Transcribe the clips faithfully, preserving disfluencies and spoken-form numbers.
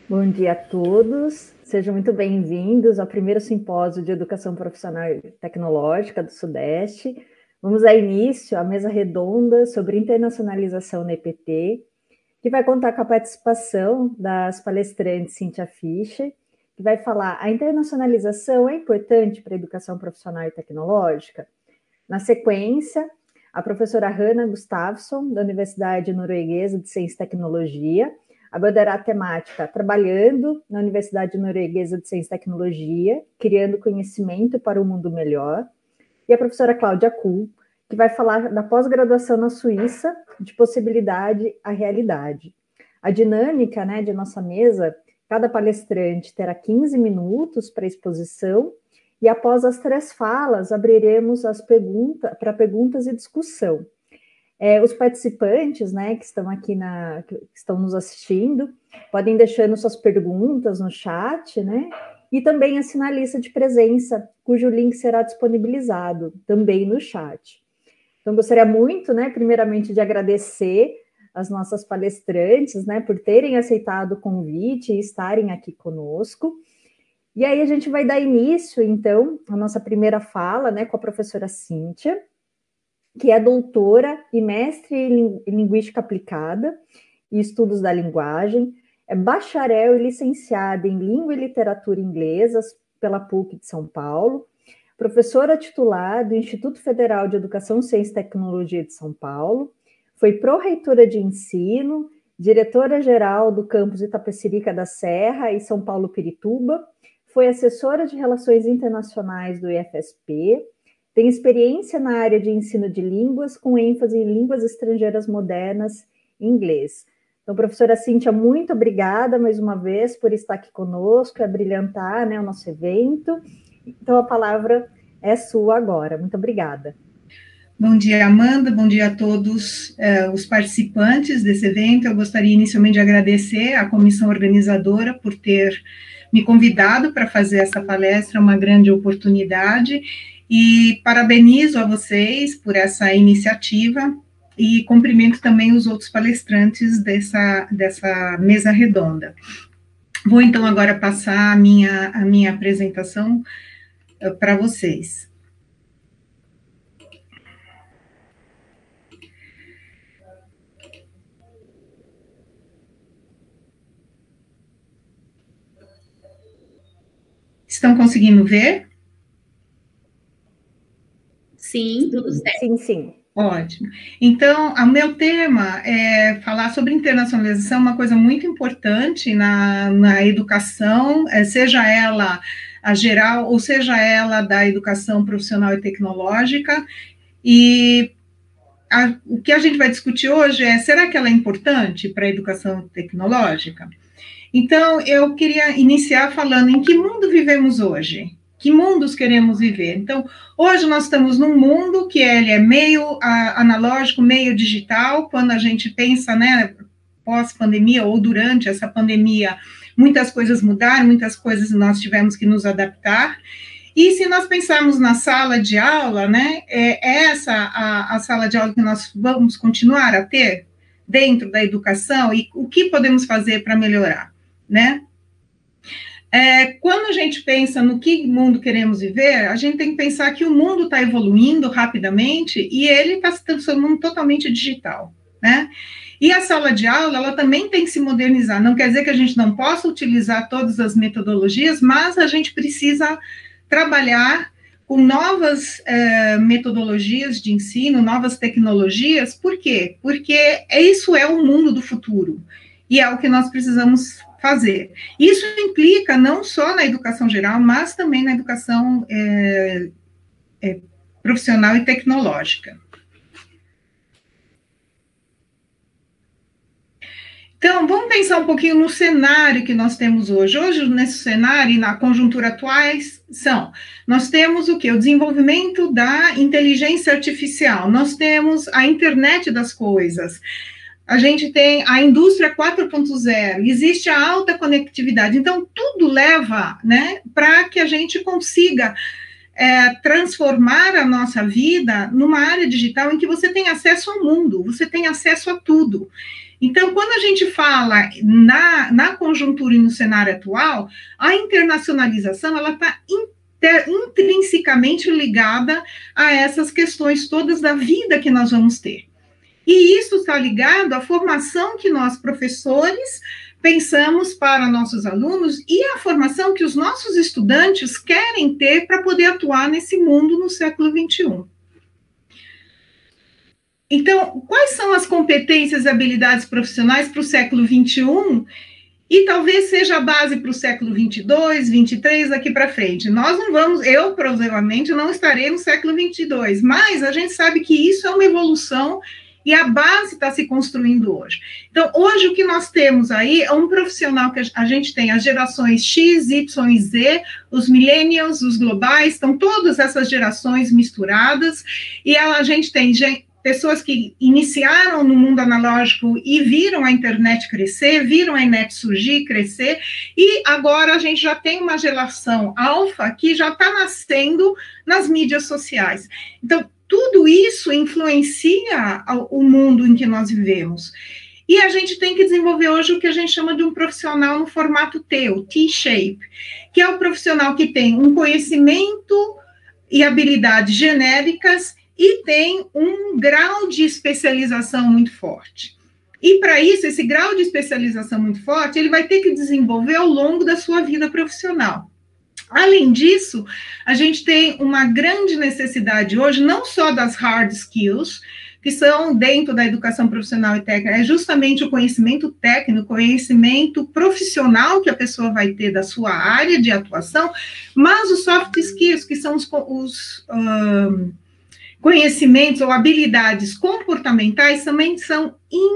Bom dia a todos, sejam muito bem-vindos ao primeiro simpósio de Educação Profissional e Tecnológica do Sudeste. Vamos dar início à mesa redonda sobre internacionalização na E P T, que vai contar com a participação das palestrantes Cíntia Fischer, que vai falar: a internacionalização é importante para a educação profissional e tecnológica? Na sequência, a professora Hanna Gustafsson, da Universidade Norueguesa de Ciência e Tecnologia, abordará a temática trabalhando na Universidade Norueguesa de Ciência e Tecnologia, criando conhecimento para um mundo melhor. E a professora Cláudia Kuhl, que vai falar da pós-graduação na Suíça, de possibilidade à realidade. A dinâmica, né, de nossa mesa, cada palestrante terá quinze minutos para exposição, e após as três falas, abriremos as perguntas para perguntas e discussão. É, os participantes, né, que estão aqui na, que estão nos assistindo, podem deixando suas perguntas no chat, né, e também assinar a lista de presença, cujo link será disponibilizado também no chat. Então, gostaria muito, né, primeiramente, de agradecer as nossas palestrantes, né, por terem aceitado o convite e estarem aqui conosco. E aí a gente vai dar início, então, à nossa primeira fala, né, com a professora Cíntia, que é doutora e mestre em Linguística Aplicada e Estudos da Linguagem, é bacharel e licenciada em Língua e Literatura Inglesas pela P U C de São Paulo, professora titular do Instituto Federal de Educação, Ciência e Tecnologia de São Paulo, foi pró-reitora de ensino, diretora-geral do campus Itapecerica da Serra e São Paulo Pirituba, foi assessora de Relações Internacionais do I F S P, tem experiência na área de ensino de línguas, com ênfase em línguas estrangeiras modernas e inglês. Então, professora Cíntia, muito obrigada mais uma vez por estar aqui conosco, a brilhantar, né, o nosso evento. Então, a palavra é sua agora. Muito obrigada. Bom dia, Amanda. Bom dia a todos uh, os participantes desse evento. Eu gostaria inicialmente de agradecer à comissão organizadora por ter me convidado para fazer essa palestra, uma grande oportunidade. E parabenizo a vocês por essa iniciativa e cumprimento também os outros palestrantes dessa, dessa mesa redonda. Vou, então, agora passar a minha, a minha apresentação uh, para vocês. Estão conseguindo ver? Sim, tudo certo. Sim, sim. Ótimo. Então, o meu tema é falar sobre internacionalização, uma coisa muito importante na, na educação, seja ela a geral, ou seja ela da educação profissional e tecnológica, e a, o que a gente vai discutir hoje é, será que ela é importante para a educação tecnológica? Então, eu queria iniciar falando em que mundo vivemos hoje? Que mundos queremos viver? Então, hoje nós estamos num mundo que ele é meio a, analógico, meio digital. Quando a gente pensa, né, pós-pandemia ou durante essa pandemia, muitas coisas mudaram, muitas coisas nós tivemos que nos adaptar. E se nós pensarmos na sala de aula, né, é essa a, a sala de aula que nós vamos continuar a ter dentro da educação e o que podemos fazer para melhorar, né? É, quando a gente pensa no que mundo queremos viver, a gente tem que pensar que o mundo está evoluindo rapidamente e ele está se transformando totalmente digital, né? E a sala de aula, ela também tem que se modernizar. Não quer dizer que a gente não possa utilizar todas as metodologias, mas a gente precisa trabalhar com novas é, metodologias de ensino, novas tecnologias. Por quê? Porque isso é o mundo do futuro e é o que nós precisamos fazer. Isso implica não só na educação geral, mas também na educação é, é, profissional e tecnológica. Então, vamos pensar um pouquinho no cenário que nós temos hoje. Hoje, nesse cenário e na conjuntura atuais, são, nós temos o quê? O desenvolvimento da inteligência artificial, nós temos a internet das coisas, a gente tem a indústria quatro ponto zero, existe a alta conectividade, então tudo leva, né, para que a gente consiga é, transformar a nossa vida numa área digital em que você tem acesso ao mundo, você tem acesso a tudo. Então, quando a gente fala na, na conjuntura e no cenário atual, a internacionalização ela está intrinsecamente ligada a essas questões todas da vida que nós vamos ter. E isso está ligado à formação que nós, professores, pensamos para nossos alunos e a formação que os nossos estudantes querem ter para poder atuar nesse mundo no século vinte e um. Então, quais são as competências e habilidades profissionais para o século vinte e um? E talvez seja a base para o século vinte e dois, vinte e três, daqui para frente. Nós não vamos, eu provavelmente não estarei no século vinte e dois, mas a gente sabe que isso é uma evolução e a base está se construindo hoje. Então, hoje o que nós temos aí é um profissional que a gente tem as gerações X, Y e Z, os millennials, os globais, estão todas essas gerações misturadas, e a gente tem gente, pessoas que iniciaram no mundo analógico e viram a internet crescer, viram a internet surgir, crescer, e agora a gente já tem uma geração alfa que já está nascendo nas mídias sociais. Então, tudo isso influencia o mundo em que nós vivemos. E a gente tem que desenvolver hoje o que a gente chama de um profissional no formato T, o T-shape, que é o profissional que tem um conhecimento e habilidades genéricas e tem um grau de especialização muito forte. E para isso, esse grau de especialização muito forte, ele vai ter que desenvolver ao longo da sua vida profissional. Além disso, a gente tem uma grande necessidade hoje, não só das hard skills, que são dentro da educação profissional e técnica, é justamente o conhecimento técnico, o conhecimento profissional que a pessoa vai ter da sua área de atuação, mas os soft skills, que são os, os um, conhecimentos ou habilidades comportamentais, também são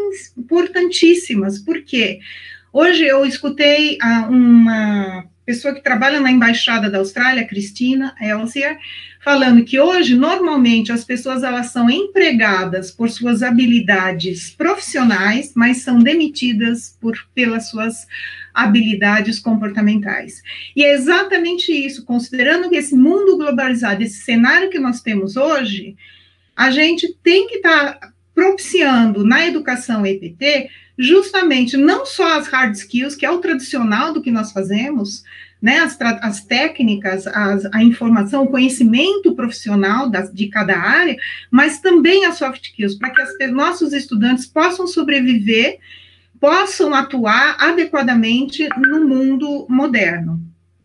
importantíssimas. Por quê? Hoje eu escutei uh, uma pessoa que trabalha na Embaixada da Austrália, Cristina Elsier, falando que hoje, normalmente, as pessoas elas são empregadas por suas habilidades profissionais, mas são demitidas por, pelas suas habilidades comportamentais. E é exatamente isso, considerando que esse mundo globalizado, esse cenário que nós temos hoje, a gente tem que estar tá propiciando na educação E P T justamente não só as hard skills, que é o tradicional do que nós fazemos, né, as, as técnicas, as, a informação, o conhecimento profissional das, de cada área, mas também as soft skills, para que as, nossos estudantes possam sobreviver, possam atuar adequadamente no mundo moderno.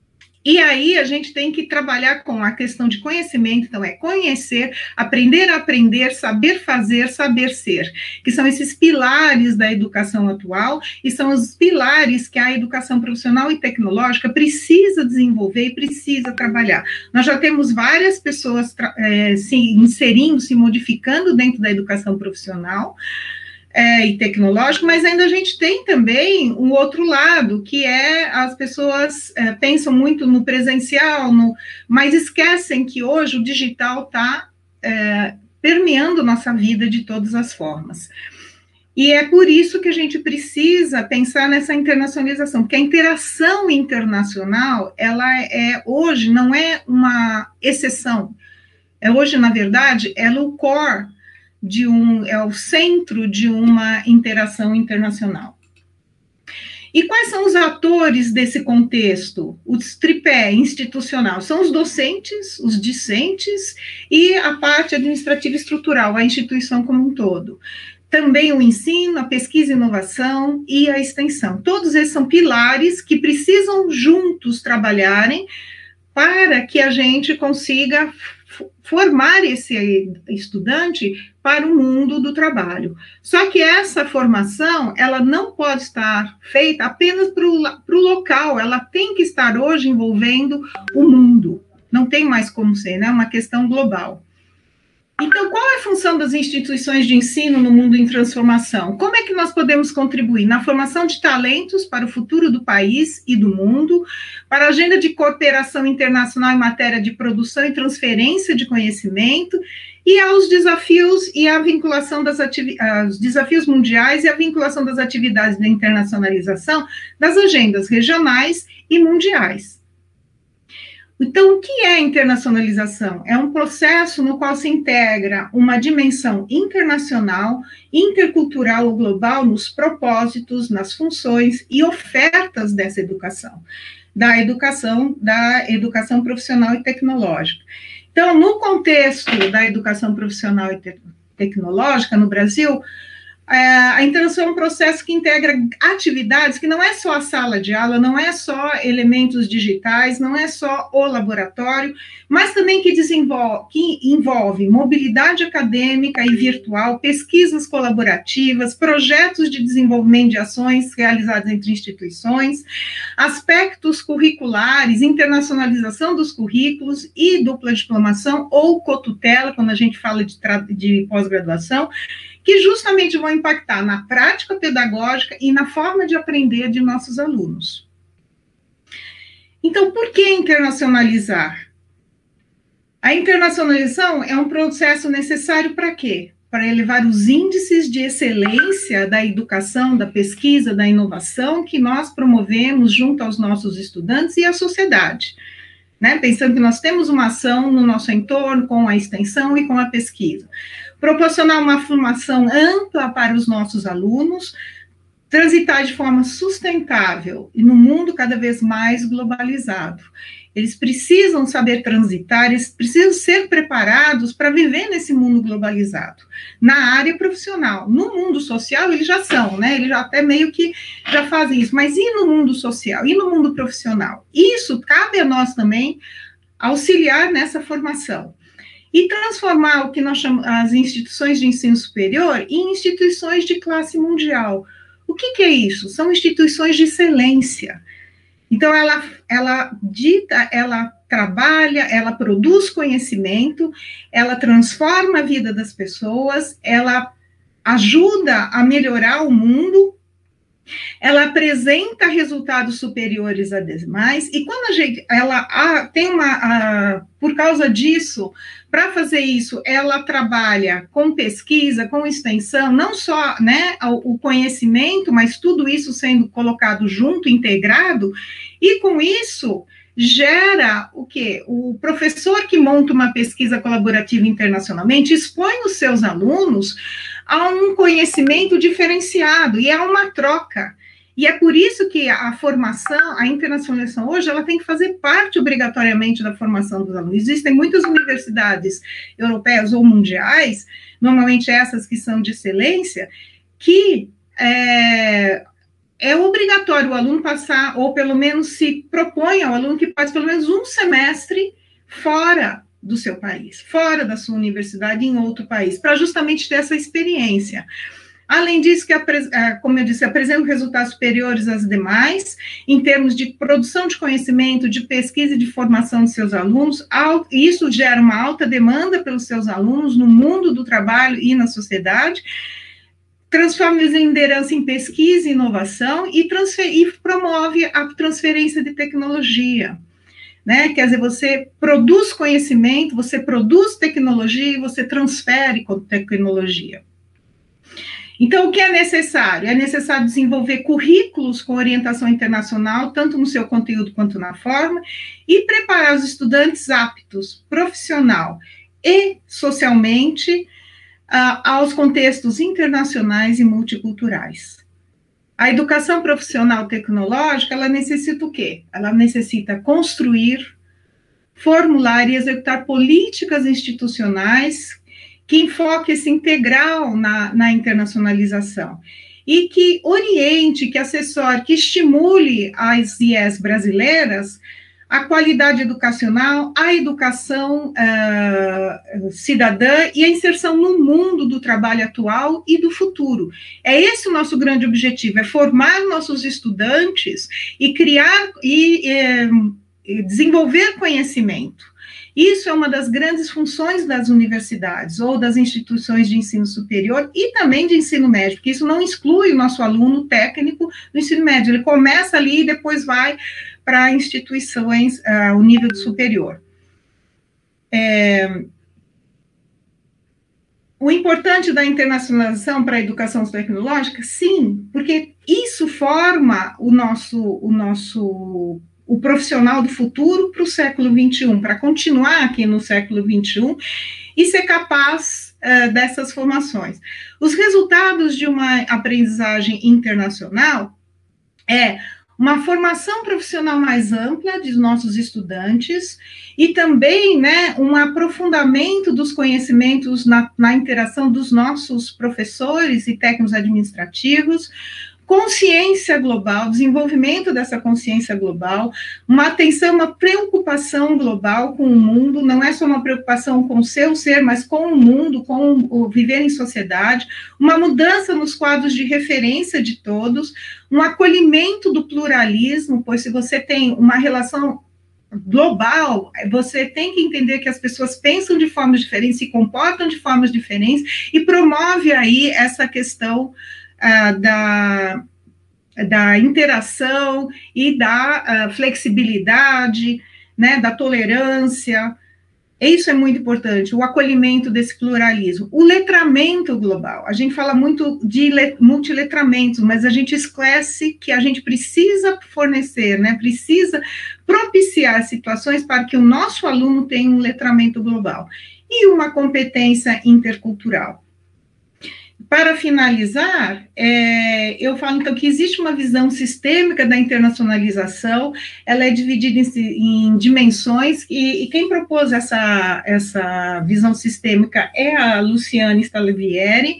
E aí a gente tem que trabalhar com a questão de conhecimento, então é conhecer, aprender a aprender, saber fazer, saber ser, que são esses pilares da educação atual e são os pilares que a educação profissional e tecnológica precisa desenvolver e precisa trabalhar. Nós já temos várias pessoas é, se inserindo, se modificando dentro da educação profissional, É, e tecnológico, mas ainda a gente tem também um outro lado, que é as pessoas é, pensam muito no presencial, no, mas esquecem que hoje o digital está é, permeando nossa vida de todas as formas. E é por isso que a gente precisa pensar nessa internacionalização, porque a interação internacional, ela é hoje, não é uma exceção, é hoje, na verdade, ela é o core de um, é o centro de uma interação internacional. E quais são os atores desse contexto? O tripé institucional são os docentes, os discentes e a parte administrativa e estrutural, a instituição como um todo. Também o ensino, a pesquisa e inovação e a extensão. Todos esses são pilares que precisam juntos trabalharem para que a gente consiga formar esse estudante para o mundo do trabalho. Só que essa formação, ela não pode estar feita apenas para o local, ela tem que estar hoje envolvendo o mundo. Não tem mais como ser, né? É uma questão global. Então, qual é a função das instituições de ensino no mundo em transformação? Como é que nós podemos contribuir na formação de talentos para o futuro do país e do mundo, para a agenda de cooperação internacional em matéria de produção e transferência de conhecimento, e aos desafios e a vinculação das atividades, desafios mundiais e a vinculação das atividades de internacionalização das agendas regionais e mundiais. Então, o que é a internacionalização? É um processo no qual se integra uma dimensão internacional, intercultural ou global nos propósitos, nas funções e ofertas dessa educação, da educação, da educação profissional e tecnológica. Então, no contexto da educação profissional e te- tecnológica no Brasil, a internação é um processo que integra atividades que não é só a sala de aula, não é só elementos digitais, não é só o laboratório, mas também que desenvolve, que envolve mobilidade acadêmica e virtual, pesquisas colaborativas, projetos de desenvolvimento de ações realizadas entre instituições, aspectos curriculares, internacionalização dos currículos e dupla diplomação ou cotutela, quando a gente fala de, de pós-graduação, que justamente vão impactar na prática pedagógica e na forma de aprender de nossos alunos. Então, por que internacionalizar? A internacionalização é um processo necessário para quê? Para elevar os índices de excelência da educação, da pesquisa, da inovação que nós promovemos junto aos nossos estudantes e à sociedade. Né? Pensando que nós temos uma ação no nosso entorno com a extensão e com a pesquisa. Proporcionar uma formação ampla para os nossos alunos, transitar de forma sustentável e no mundo cada vez mais globalizado. Eles precisam saber transitar, eles precisam ser preparados para viver nesse mundo globalizado, na área profissional. No mundo social, eles já são, né? Eles já até meio que já fazem isso, mas e no mundo social? E no mundo profissional? Isso cabe a nós também auxiliar nessa formação. E transformar o que nós chamamos as instituições de ensino superior em instituições de classe mundial. O que, que é isso? São instituições de excelência. Então, ela, ela dita, ela trabalha, ela produz conhecimento, ela transforma a vida das pessoas, ela ajuda a melhorar o mundo, ela apresenta resultados superiores a demais, e quando a gente, ela a, tem uma, a, por causa disso, para fazer isso, ela trabalha com pesquisa, com extensão, não só, né, o conhecimento, mas tudo isso sendo colocado junto, integrado, e com isso gera o quê? O professor que monta uma pesquisa colaborativa internacionalmente expõe os seus alunos a um conhecimento diferenciado, e é uma troca. E é por isso que a formação, a internacionalização hoje, ela tem que fazer parte obrigatoriamente da formação dos alunos. Existem muitas universidades europeias ou mundiais, normalmente essas que são de excelência, que é, é obrigatório o aluno passar, ou pelo menos se propõe ao aluno que passe pelo menos um semestre fora do seu país, fora da sua universidade, em outro país, para justamente ter essa experiência. Além disso, que, como eu disse, apresenta resultados superiores às demais, em termos de produção de conhecimento, de pesquisa e de formação de seus alunos, isso gera uma alta demanda pelos seus alunos no mundo do trabalho e na sociedade, transforma-os em liderança em pesquisa e inovação e, transfer, e promove a transferência de tecnologia. Né? Quer dizer, você produz conhecimento, você produz tecnologia e você transfere tecnologia. Então, o que é necessário? É necessário desenvolver currículos com orientação internacional, tanto no seu conteúdo quanto na forma, e preparar os estudantes aptos, profissional e socialmente, uh, aos contextos internacionais e multiculturais. A educação profissional tecnológica, ela necessita o quê? Ela necessita construir, formular e executar políticas institucionais que enfoque esse integral na, na internacionalização e que oriente, que assessore, que estimule as I Es brasileiras a qualidade educacional, a educação uh, cidadã e a inserção no mundo do trabalho atual e do futuro. É esse o nosso grande objetivo, é formar nossos estudantes e criar e, e desenvolver conhecimento. Isso é uma das grandes funções das universidades ou das instituições de ensino superior e também de ensino médio, porque isso não exclui o nosso aluno técnico do ensino médio, ele começa ali e depois vai para instituições, uh, o nível superior. É, o importante da internacionalização para a educação tecnológica, sim, porque isso forma o nosso, o nosso o profissional do futuro para o século vinte e um, para continuar aqui no século vinte e um e ser capaz uh, dessas formações. Os resultados de uma aprendizagem internacional é uma formação profissional mais ampla de nossos estudantes e também, né, um aprofundamento dos conhecimentos na, na interação dos nossos professores e técnicos administrativos, consciência global, desenvolvimento dessa consciência global, uma atenção, uma preocupação global com o mundo, não é só uma preocupação com o seu ser, mas com o mundo, com o viver em sociedade, uma mudança nos quadros de referência de todos, um acolhimento do pluralismo, pois se você tem uma relação global, você tem que entender que as pessoas pensam de formas diferentes, se comportam de formas diferentes, e promove aí essa questão Uh, da, da interação e da uh, flexibilidade, né, da tolerância. Isso é muito importante, o acolhimento desse pluralismo. O letramento global, a gente fala muito de multiletramentos, mas a gente esquece que a gente precisa fornecer, né, precisa propiciar situações para que o nosso aluno tenha um letramento global. E uma competência intercultural. Para finalizar, é, eu falo então que existe uma visão sistêmica da internacionalização, ela é dividida em, em dimensões, e, e quem propôs essa, essa visão sistêmica é a Luciane Stalevieri,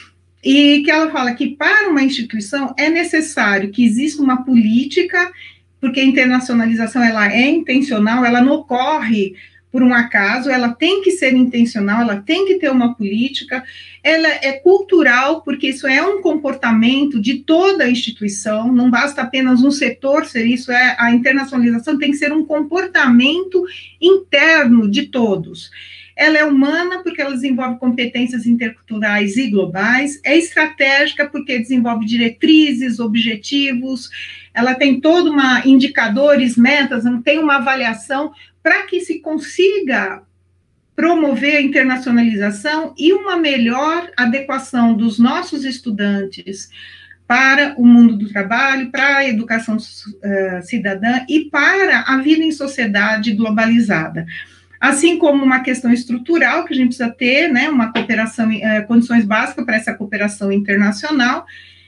e que ela fala que para uma instituição é necessário que exista uma política, porque a internacionalização ela é intencional, ela não ocorre por um acaso, ela tem que ser intencional, ela tem que ter uma política, ela é cultural, porque isso é um comportamento de toda a instituição, não basta apenas um setor ser isso, é, a internacionalização tem que ser um comportamento interno de todos. Ela é humana porque ela desenvolve competências interculturais e globais, é estratégica porque desenvolve diretrizes, objetivos, ela tem todo uma indicadores, metas, tem uma avaliação para que se consiga promover a internacionalização e uma melhor adequação dos nossos estudantes para o mundo do trabalho, para a educação uh, cidadã e para a vida em sociedade globalizada. Assim como uma questão estrutural, que a gente precisa ter, né, uma cooperação, uh, condições básicas para essa cooperação internacional.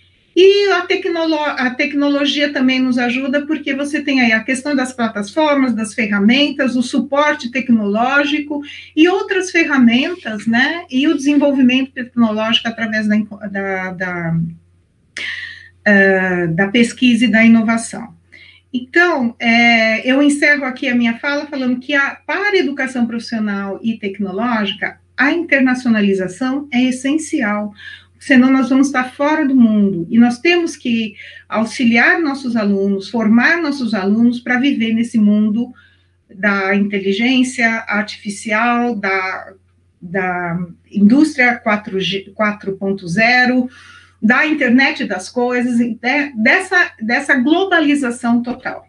E a, tecnolo a tecnologia também nos ajuda, porque você tem aí a questão das plataformas, das ferramentas, o suporte tecnológico e outras ferramentas, né, e o desenvolvimento tecnológico através da, da, da, uh, da pesquisa e da inovação. Então, é, eu encerro aqui a minha fala falando que a, para a educação profissional e tecnológica, a internacionalização é essencial, senão nós vamos estar fora do mundo, e nós temos que auxiliar nossos alunos, formar nossos alunos para viver nesse mundo da inteligência artificial, da, da indústria quatro ponto zero, da internet das coisas, de, dessa, dessa globalização total.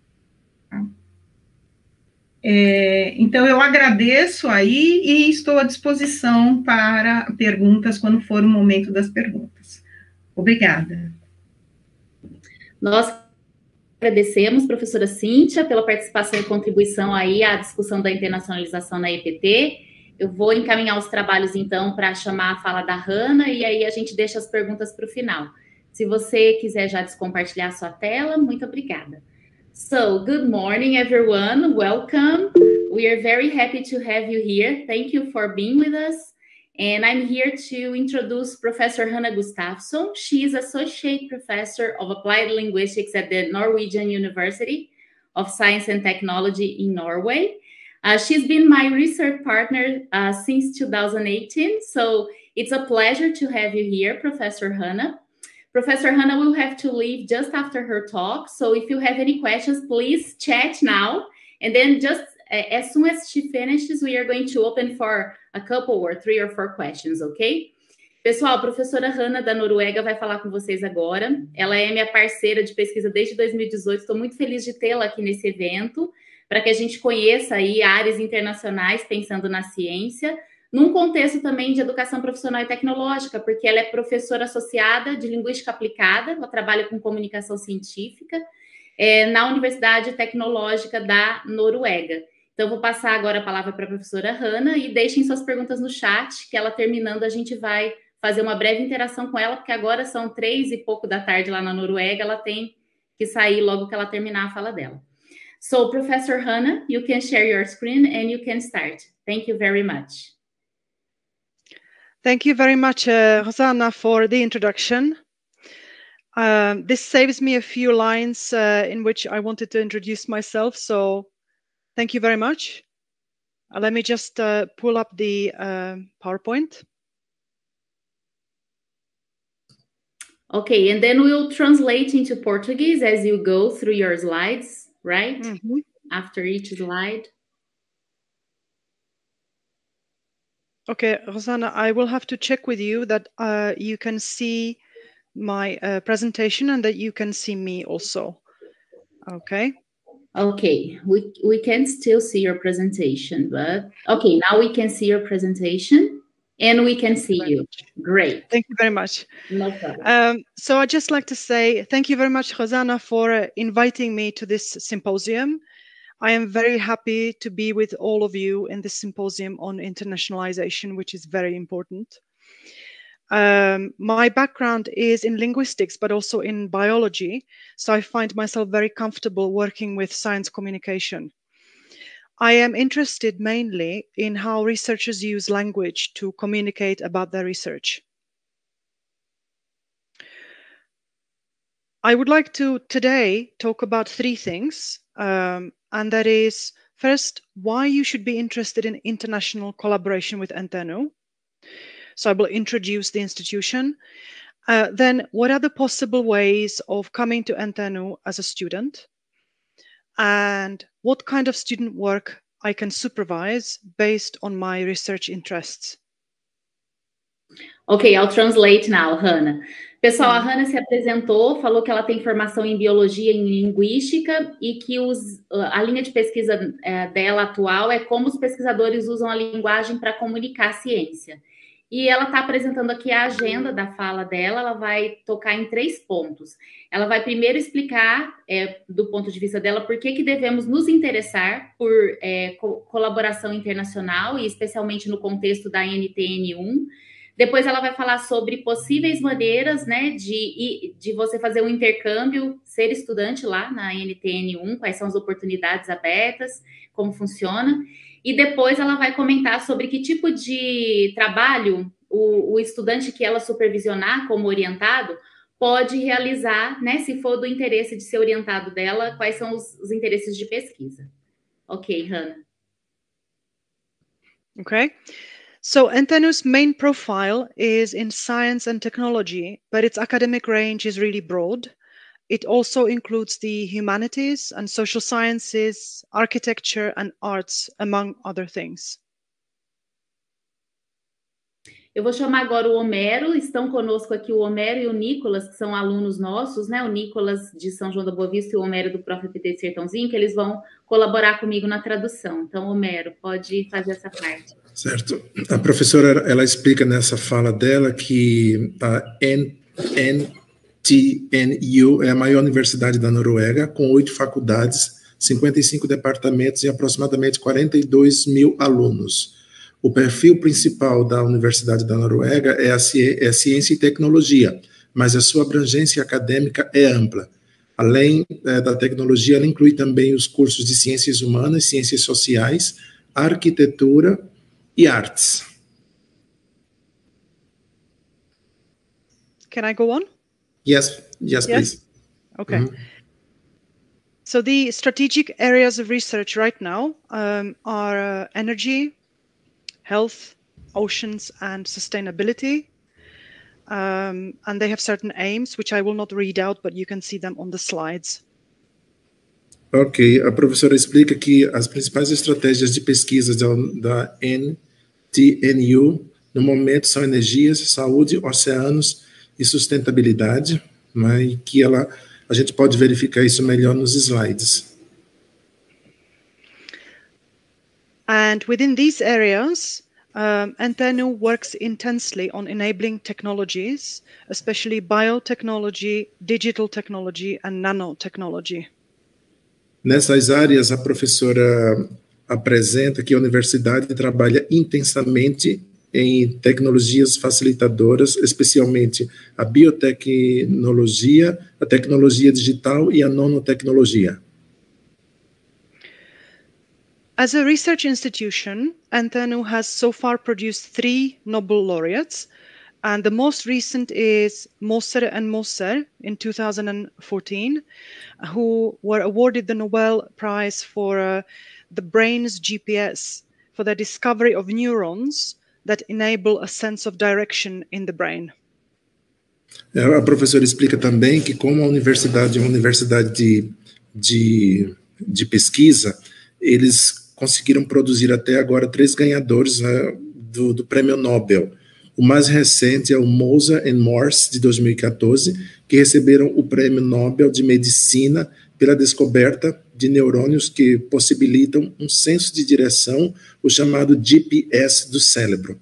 É, então, eu agradeço aí e estou à disposição para perguntas quando for o momento das perguntas. Obrigada. Nós agradecemos, professora Cíntia, pela participação e contribuição aí à discussão da internacionalização na E P T. Eu vou encaminhar os trabalhos, então, para chamar a fala da Hannah, e aí a gente deixa as perguntas para o final. Se você quiser já descompartilhar a sua tela, muito obrigada. So, good morning, everyone. Welcome. We are very happy to have you here. Thank you for being with us. And I'm here to introduce Professor Hannah Gustafsson. She is Associate Professor of Applied Linguistics at the Norwegian University of Science and Technology in Norway. Uh, she's been my research partner uh, since two thousand eighteen, so it's a pleasure to have you here, Professor Hannah. Professor Hannah will have to leave just after her talk, so if you have any questions, please chat now, and then just uh, as soon as she finishes, we are going to open for a couple or three or four questions, okay? Pessoal, a professora Hannah da Noruega vai falar com vocês agora. Ela é minha parceira de pesquisa desde dois mil e dezoito, estou muito feliz de tê-la aqui nesse evento, para que a gente conheça aí áreas internacionais pensando na ciência, num contexto também de educação profissional e tecnológica, porque ela é professora associada de linguística aplicada, ela trabalha com comunicação científica, é, na Universidade Tecnológica da Noruega. Então, vou passar agora a palavra para a professora Hanna e deixem suas perguntas no chat, que ela terminando a gente vai fazer uma breve interação com ela, porque agora são três e pouco da tarde lá na Noruega, ela tem que sair logo que ela terminar a fala dela. So, Professor Hanna, you can share your screen and you can start. Thank you very much. Thank you very much, uh, Rosanna, for the introduction. Um, this saves me a few lines uh, in which I wanted to introduce myself, so thank you very much. Uh, let me just uh, pull up the uh, PowerPoint. Okay, and then we'll translate into Portuguese as you go through your slides. Right? Mm-hmm. After each slide. Okay, Rosanna, I will have to check with you that uh, you can see my uh, presentation and that you can see me also. Okay. Okay, we, we can still see your presentation, but okay, now we can see your presentation and we can see you. Great. Thank you very much. No problem. Um, so I'd just like to say thank you very much, Rosanna, for uh, inviting me to this symposium. I am very happy to be with all of you in this symposium on internationalization, which is very important. Um, my background is in linguistics, but also in biology, so I find myself very comfortable working with science communication. I am interested mainly in how researchers use language to communicate about their research. I would like to today talk about three things, um, and that is, first, why you should be interested in international collaboration with NTNU. So I will introduce the institution. Uh, then, what are the possible ways of coming to NTNU as a student? And what kind of student work I can supervise based on my research interests. Ok, I'll translate now, Hanna. Pessoal, a Hanna se apresentou, falou que ela tem formação em biologia e em linguística e que os, a linha de pesquisa é, dela atual é como os pesquisadores usam a linguagem para comunicar a ciência. E ela está apresentando aqui a agenda da fala dela, ela vai tocar em três pontos. Ela vai primeiro explicar, é, do ponto de vista dela, por que, que devemos nos interessar por é, co colaboração internacional, e especialmente no contexto da N T N um. Depois ela vai falar sobre possíveis maneiras, né, de, de você fazer um intercâmbio, ser estudante lá na N T N um, quais são as oportunidades abertas, como funciona. E depois ela vai comentar sobre que tipo de trabalho o, o estudante que ela supervisionar como orientado pode realizar, né, se for do interesse de ser orientado dela, quais são os, os interesses de pesquisa. Ok, Hanna. Ok. So NTNU's main profile is in science and technology, but its academic range is really broad. It also includes the humanities and social sciences, architecture and arts, among other things. Eu vou chamar agora o Homero, estão conosco aqui o Homero e o Nicolas, que são alunos nossos, né? O Nicolas de São João da Boa Vista e o Homero do Prof P T de Sertãozinho, que eles vão colaborar comigo na tradução. Então, Homero, pode fazer essa parte. Certo. A professora, ela explica nessa fala dela que a N T N U é a maior universidade da Noruega, com oito faculdades, cinquenta e cinco departamentos e aproximadamente quarenta e dois mil alunos. O perfil principal da Universidade da Noruega é a, ci é a ciência e tecnologia, mas a sua abrangência acadêmica é ampla. Além é, da tecnologia, ela inclui também os cursos de ciências humanas, ciências sociais, arquitetura e artes. Can I go on? Yes, yes, yes? please. Okay. Mm-hmm. So the strategic areas of research right now um, are uh, energy, health, oceans, and sustainability. Um, and they have certain aims, which I will not read out, but you can see them on the slides. Ok, a professora explica que as principais estratégias de pesquisa da, da N T N U, no momento, são energias, saúde, oceanos e sustentabilidade, né, e que ela, a gente pode verificar isso melhor nos slides. And within these areas, um, NTNU works intensely on enabling technologies, especially biotechnology, digital technology, and nanotechnology. Nessas áreas, a professora apresenta que a universidade trabalha intensamente em tecnologias facilitadoras, especialmente a biotecnologia, a tecnologia digital e a nanotecnologia. As a research institution, Antenu has so far produced three Nobel laureates, and the most recent is Moser and Moser in two thousand fourteen, who were awarded the Nobel Prize for uh, the brain's G P S, for the discovery of neurons that enable a sense of direction in the brain. A professora explica também que como a universidade é uma universidade de, de, de pesquisa, eles conseguiram produzir até agora três ganhadores, né, do, do Prêmio Nobel. O mais recente é o Moser e Morse, de dois mil e quatorze, que receberam o Prêmio Nobel de Medicina pela descoberta de neurônios que possibilitam um senso de direção, o chamado G P S do cérebro.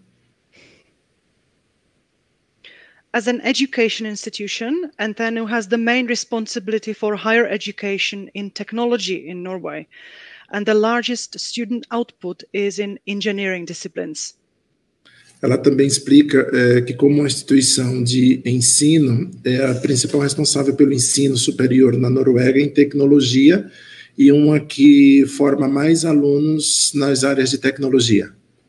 As an education institution, Antenu has the main responsibility for higher education in technology in Norway, and the largest student output is in engineering disciplines. Ela também explica é, que, como uma instituição de ensino, é a principal responsável pelo ensino superior na Noruega em tecnologia e uma que forma mais alunos nas áreas de tecnologia.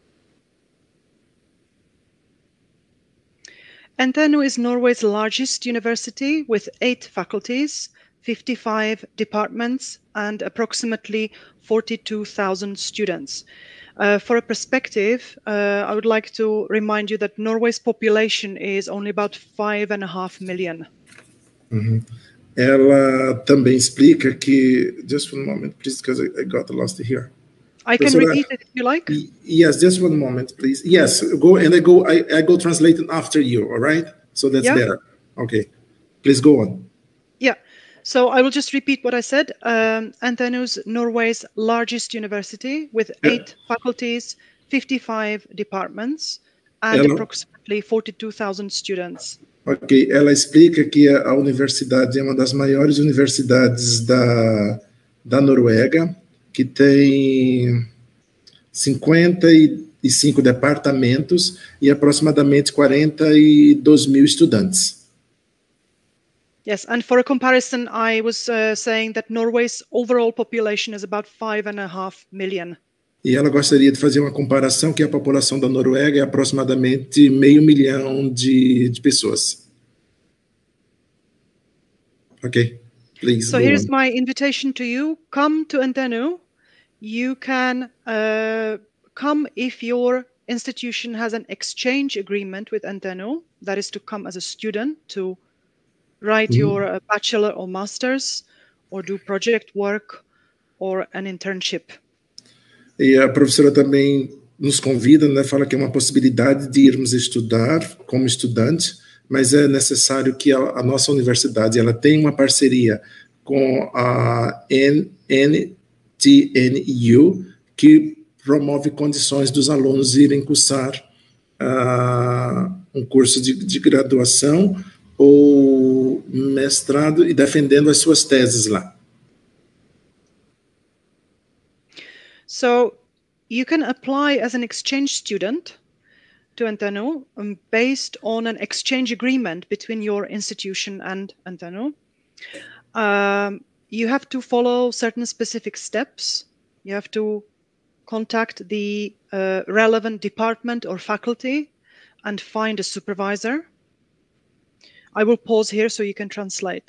Antenu is Norway's largest university with eight faculties, fifty-five departments, and approximately forty-two thousand students. Uh, for a perspective, uh, I would like to remind you that Norway's population is only about five and a half million. Uhum. Ela também explica que, just one moment, please, because I, I got lost here. I can Professora, repeat it if you like. Yes, just one moment, please. Yes, go and I go. I, I go translating after you. All right, so that's Yeah. better. Okay, please go on. Yeah. So I will just repeat what I said. Um, Antenu's Norway's largest university with eight yeah. faculties, fifty-five departments, and ela, approximately forty-two thousand students. Ok, ela explica que a universidade é uma das maiores universidades da, da Noruega, que tem cinquenta e cinco departamentos e aproximadamente quarenta e dois mil estudantes. Yes, and for a comparison, I was uh, saying that Norway's overall population is about five and a half million. E ela gostaria de fazer uma comparação que a população da Noruega é aproximadamente meio milhão de, de pessoas. Ok, please. So here's on. my invitation to you. Come to Antenu. You can uh, come if your institution has an exchange agreement with Antenu. That is to come as a student to write mm-hmm. your uh, bachelor or master's, or do project work, or an internship. E a professora também nos convida, né, fala que é uma possibilidade de irmos estudar como estudante, mas é necessário que a, a nossa universidade ela tenha uma parceria com a N T N U, que promove condições dos alunos irem cursar uh, um curso de, de graduação ou mestrado e defendendo as suas teses lá. So you can apply as an exchange student to Antenu um, based on an exchange agreement between your institution and Antenu. Um, you have to follow certain specific steps. You have to contact the uh, relevant department or faculty and find a supervisor. I will pause here so you can translate.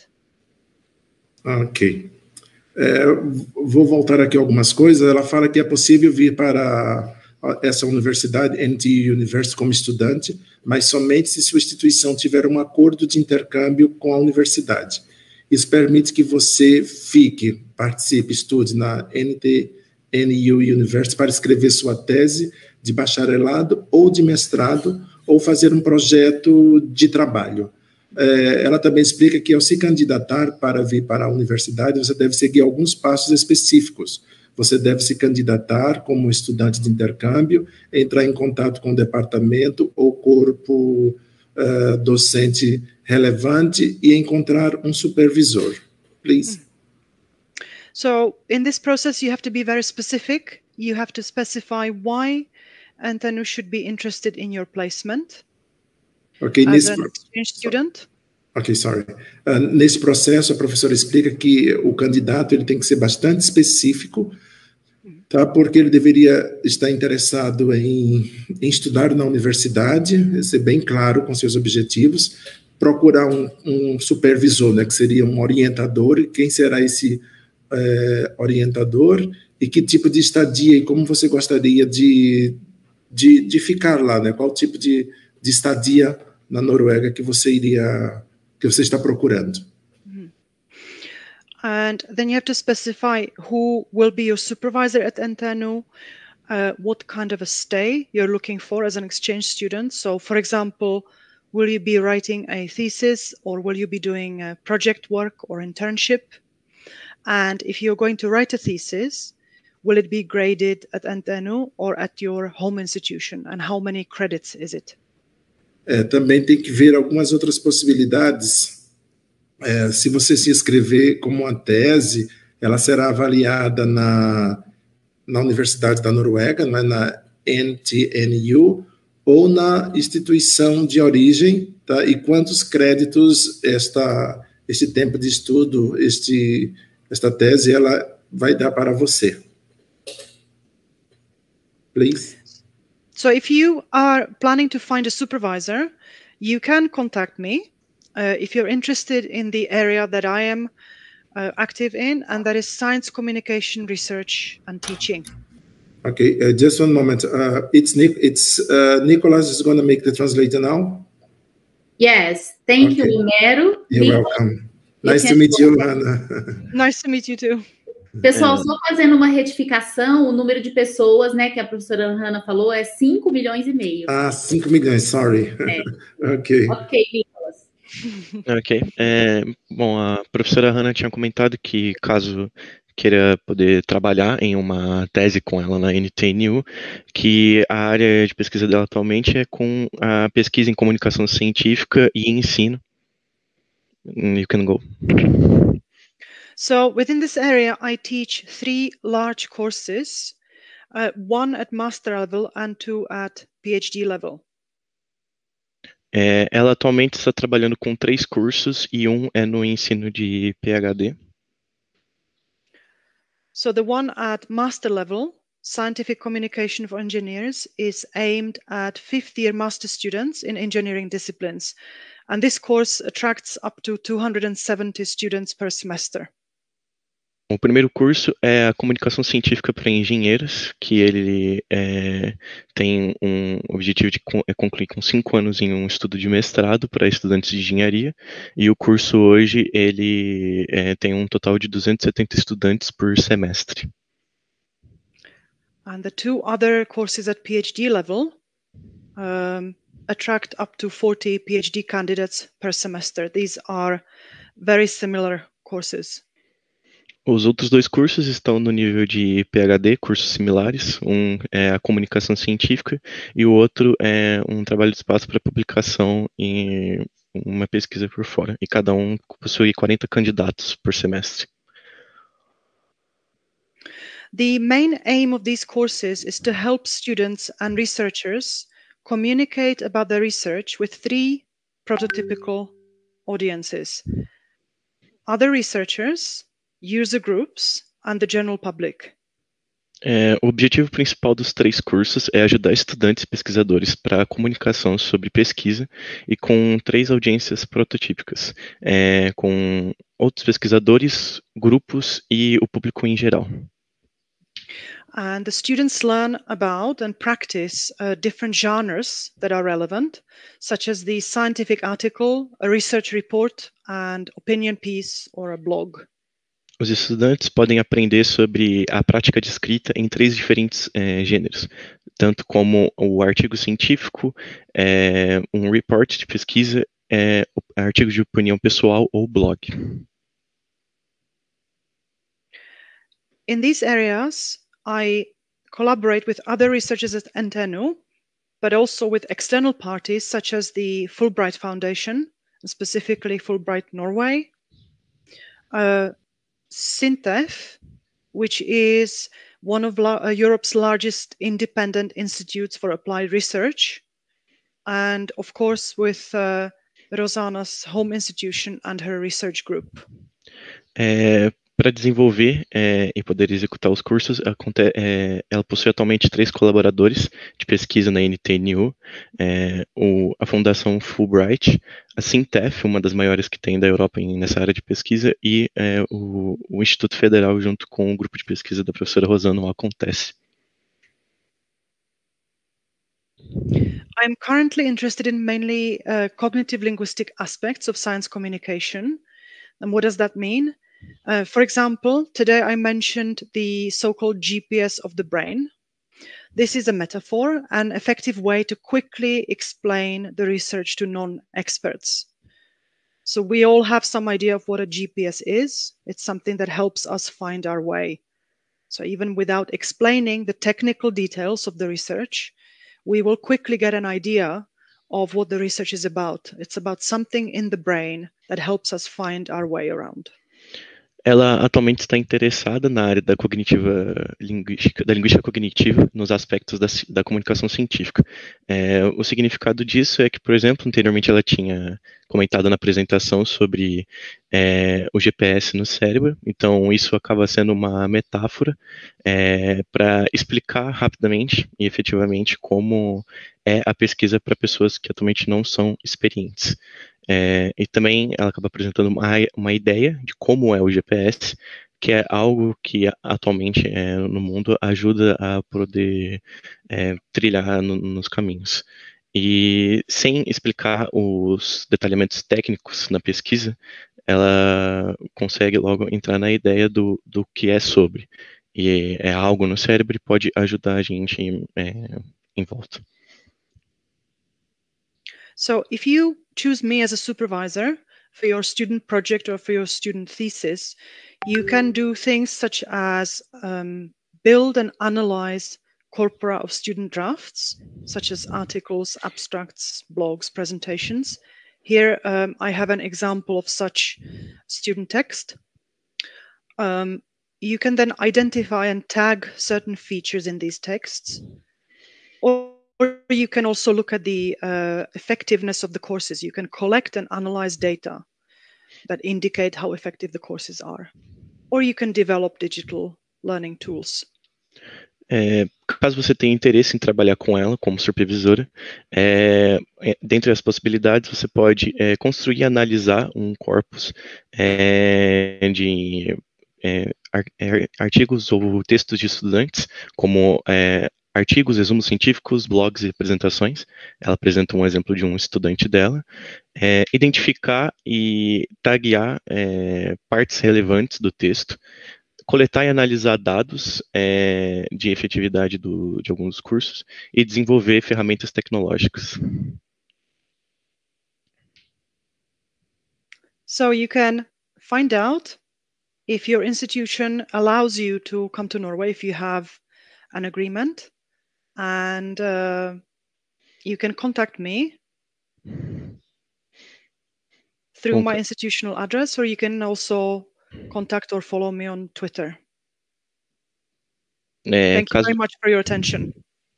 Ok. É, vou voltar aqui algumas coisas. Ela fala que é possível vir para essa universidade, N T U University, como estudante, mas somente se sua instituição tiver um acordo de intercâmbio com a universidade. Isso permite que você fique, participe, estude na N T N U University para escrever sua tese de bacharelado ou de mestrado ou fazer um projeto de trabalho. É, ela também explica que ao se candidatar para vir para a universidade, você deve seguir alguns passos específicos. Você deve se candidatar como estudante de intercâmbio, entrar em contato com o departamento ou corpo uh, docente relevante e encontrar um supervisor. Please. So in this process, you have to be very specific. You have to specify why N T N U should be interested in your placement Ok, as nesse an pro- exchange student. Ok, sorry. Uh, nesse processo, a professora explica que o candidato ele tem que ser bastante específico, tá? Porque ele deveria estar interessado em, em estudar na universidade, ser bem claro com seus objetivos, procurar um, um supervisor, né, que seria um orientador, e quem será esse é, orientador, e que tipo de estadia, e como você gostaria de, de, de ficar lá, né? Qual tipo de, de estadia na Noruega que você iria, que você está procurando. And then you have to specify who will be your supervisor at N T N U, uh, what kind of a stay you're looking for as an exchange student. So, for example, will you be writing a thesis, or will you be doing uh, project work or internship? And if you're going to write a thesis, will it be graded at N T N U or at your home institution? And how many credits is it? É, também tem que ver algumas outras possibilidades. É, se você se inscrever como uma tese, ela será avaliada na, na Universidade da Noruega, não é? Na N T N U, ou na instituição de origem, tá? E quantos créditos esta, este tempo de estudo, este, esta tese, ela vai dar para você. Please. So if you are planning to find a supervisor, you can contact me. Uh, if you're interested in the area that I am uh, active in, and that is science communication research and teaching. Okay, uh, just one moment. Uh, it's Nic it's uh, Nicholas is going to make the translator now. Yes, thank Okay. you, Homero. You're Nicolas, welcome. you Nice to can meet go you, ahead. Hannah. Nice to meet you too. Pessoal, É. só fazendo uma retificação, o número de pessoas, né, que a professora Hannah falou é cinco milhões e meio. Ah, cinco milhões, sorry. É. Ok. Ok, Nicolas. Ok. É, bom, a professora Hannah tinha comentado que caso queira poder trabalhar em uma tese com ela na N T N U, que a área de pesquisa dela atualmente é com a pesquisa em comunicação científica e ensino. You can go. So within this area, I teach three large courses, uh, one at master level and two at PhD level. É, ela atualmente está trabalhando com três cursos e um é no ensino de PhD. So the one at master level, Scientific Communication for Engineers, is aimed at fifth year master students in engineering disciplines. And this course attracts up to two hundred seventy students per semester. O primeiro curso é a comunicação científica para engenheiros, que ele é, tem um objetivo de con- é concluir com cinco anos em um estudo de mestrado para estudantes de engenharia, e o curso hoje ele é, tem um total de duzentos e setenta estudantes por semestre. And the two other courses at PhD level um, attract up to forty PhD candidates per semester. These are very similar courses. Os outros dois cursos estão no nível de PhD, cursos similares. Um é a comunicação científica e o outro é um trabalho de espaço para publicação em uma pesquisa por fora. E cada um possui quarenta candidatos por semestre. The main aim of these courses is to help students and researchers communicate about their research with three prototypical audiences: other researchers, user groups, and the general public. É, o objetivo principal dos três cursos é ajudar estudantes e pesquisadores para a comunicação sobre pesquisa e com três audiências prototípicas, é, com outros pesquisadores, grupos e o público em geral. And the students learn about and practice uh, different genres that are relevant, such as the scientific article, a research report, and opinion piece or a blog. Os estudantes podem aprender sobre a prática de escrita em três diferentes é, gêneros, tanto como o artigo científico, é, um report de pesquisa, é, artigo de opinião pessoal ou blog. In these areas, I collaborate with other researchers at N T N U, but also with external parties such as the Fulbright Foundation, specifically Fulbright Norway, uh, SINTEF, which is one of la uh, Europe's largest independent institutes for applied research. And of course, with uh, Rosana's home institution and her research group. É, para desenvolver é, e poder executar os cursos, é, ela possui atualmente três colaboradores de pesquisa na N T N U, é, o, a Fundação Fulbright, a Sintef, uma das maiores que tem da Europa em, nessa área de pesquisa, e é, o, o Instituto Federal, junto com o grupo de pesquisa da professora Rosana, o Acontece. I'm currently interested in mainly uh, cognitive linguistic aspects of science communication. And what does that mean? Uh, for example, today I mentioned the so-called G P S of the brain. This is a metaphor, an effective way to quickly explain the research to non-experts. So we all have some idea of what a G P S is. It's something that helps us find our way. So even without explaining the technical details of the research, we will quickly get an idea of what the research is about. It's about something in the brain that helps us find our way around. Ela atualmente está interessada na área da cognitiva linguística, da linguística cognitiva, nos aspectos da, da comunicação científica. É, o significado disso é que, por exemplo, anteriormente ela tinha comentado na apresentação sobre é, o G P S no cérebro, então isso acaba sendo uma metáfora é, para explicar rapidamente e efetivamente como é a pesquisa para pessoas que atualmente não são experientes. É, e também ela acaba apresentando uma, uma ideia de como é o G P S, que é algo que atualmente é, no mundo ajuda a poder é, trilhar no, nos caminhos. E sem explicar os detalhamentos técnicos na pesquisa, ela consegue logo entrar na ideia do, do que é sobre. E é algo no cérebro e pode ajudar a gente é, em volta. So if you choose me as a supervisor for your student project or for your student thesis, you can do things such as um, build and analyze corpora of student drafts, such as articles, abstracts, blogs, presentations. Here um, I have an example of such student text. Um, you can then identify and tag certain features in these texts. Or Or you can also look at the uh, effectiveness of the courses. You can collect and analyze data that indicate how effective the courses are. Or you can develop digital learning tools. É, caso você tenha interesse em trabalhar com ela como supervisora, é, dentre as possibilidades você pode é, construir e analisar um corpus é, de é, artigos ou textos de estudantes, como é, artigos, resumos científicos, blogs e apresentações. Ela apresenta um exemplo de um estudante dela. É, identificar e taguear é, partes relevantes do texto, coletar e analisar dados é, de efetividade do, de alguns cursos e desenvolver ferramentas tecnológicas. So you can find out if your institution allows you to come to Norway, if you have an agreement. And uh, you can contact me through okay. my institutional address, or you can also contact or follow me on Twitter. É, Thank caso... you very much for your attention.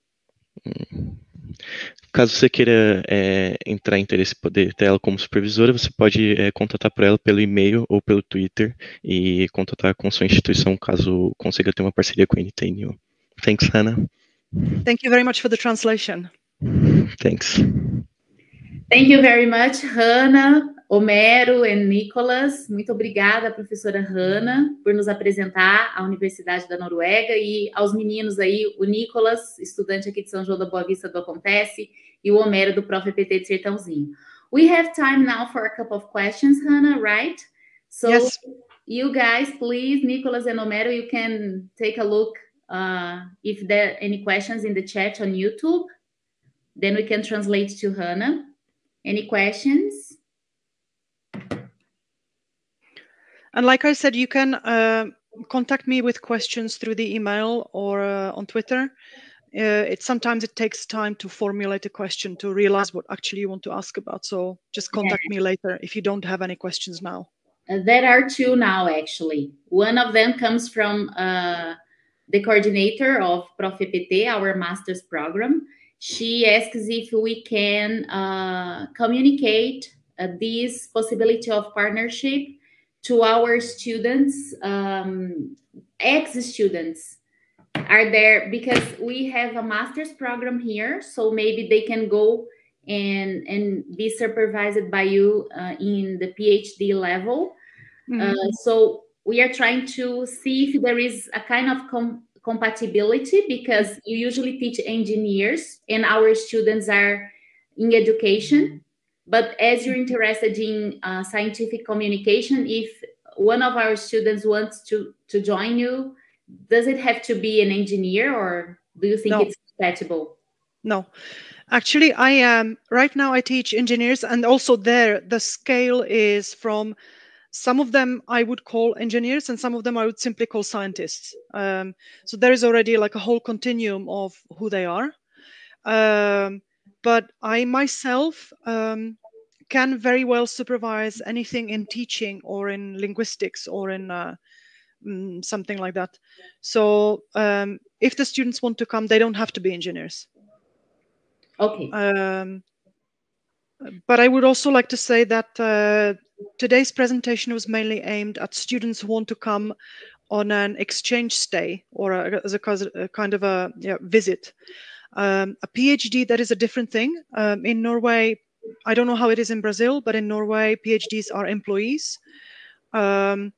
Caso você queira é, entrar em interesse em poder ter ela como supervisora, você pode é, contatar por ela pelo e-mail ou pelo Twitter e contatar com sua instituição caso consiga ter uma parceria com a N T N U. Thanks, Hannah. Thank you very much for the translation. Thanks. Thank you very much, Hannah, Homero e Nicolas. Muito obrigada, professora Hannah, por nos apresentar a Universidade da Noruega e aos meninos aí, o Nicolas, estudante aqui de São João da Boa Vista do Acontece, e o Homero do Prof. E P T de Sertãozinho. We have time now for a couple of questions, Hannah, right? So yes. You guys, please, Nicolas and Homero, you can take a look Uh, if there are any questions in the chat on YouTube, then we can translate to Hannah. Any questions? And like I said, you can uh, contact me with questions through the email or uh, on Twitter. Uh, it sometimes it takes time to formulate a question to realize what actually you want to ask about. So just contact yeah. me later if you don't have any questions now. Uh, there are two now, actually. One of them comes from uh, the coordinator of Prof E P T, our master's program. She asks if we can uh, communicate uh, this possibility of partnership to our students, um, ex-students. Are there, because we have a master's program here, so maybe they can go and, and be supervised by you uh, in the PhD level. Mm-hmm. uh, so we are trying to see if there is a kind of com compatibility, because you usually teach engineers and our students are in education. But as you're interested in uh, scientific communication, if one of our students wants to, to join you, does it have to be an engineer, or do you think no. it's compatible? No, actually, I am right now. I teach engineers, and also there the scale is from some of them I would call engineers, and some of them I would simply call scientists. Um, so there is already like a whole continuum of who they are. Um, but I myself um, can very well supervise anything in teaching or in linguistics or in uh, something like that. So um, if the students want to come, they don't have to be engineers. Okay. Um, but I would also like to say that uh, today's presentation was mainly aimed at students who want to come on an exchange stay or a, as a, a kind of a yeah, visit. Um, a PhD, that is a different thing. Um, in Norway, I don't know how it is in Brazil, but in Norway, PhDs are employees. Um,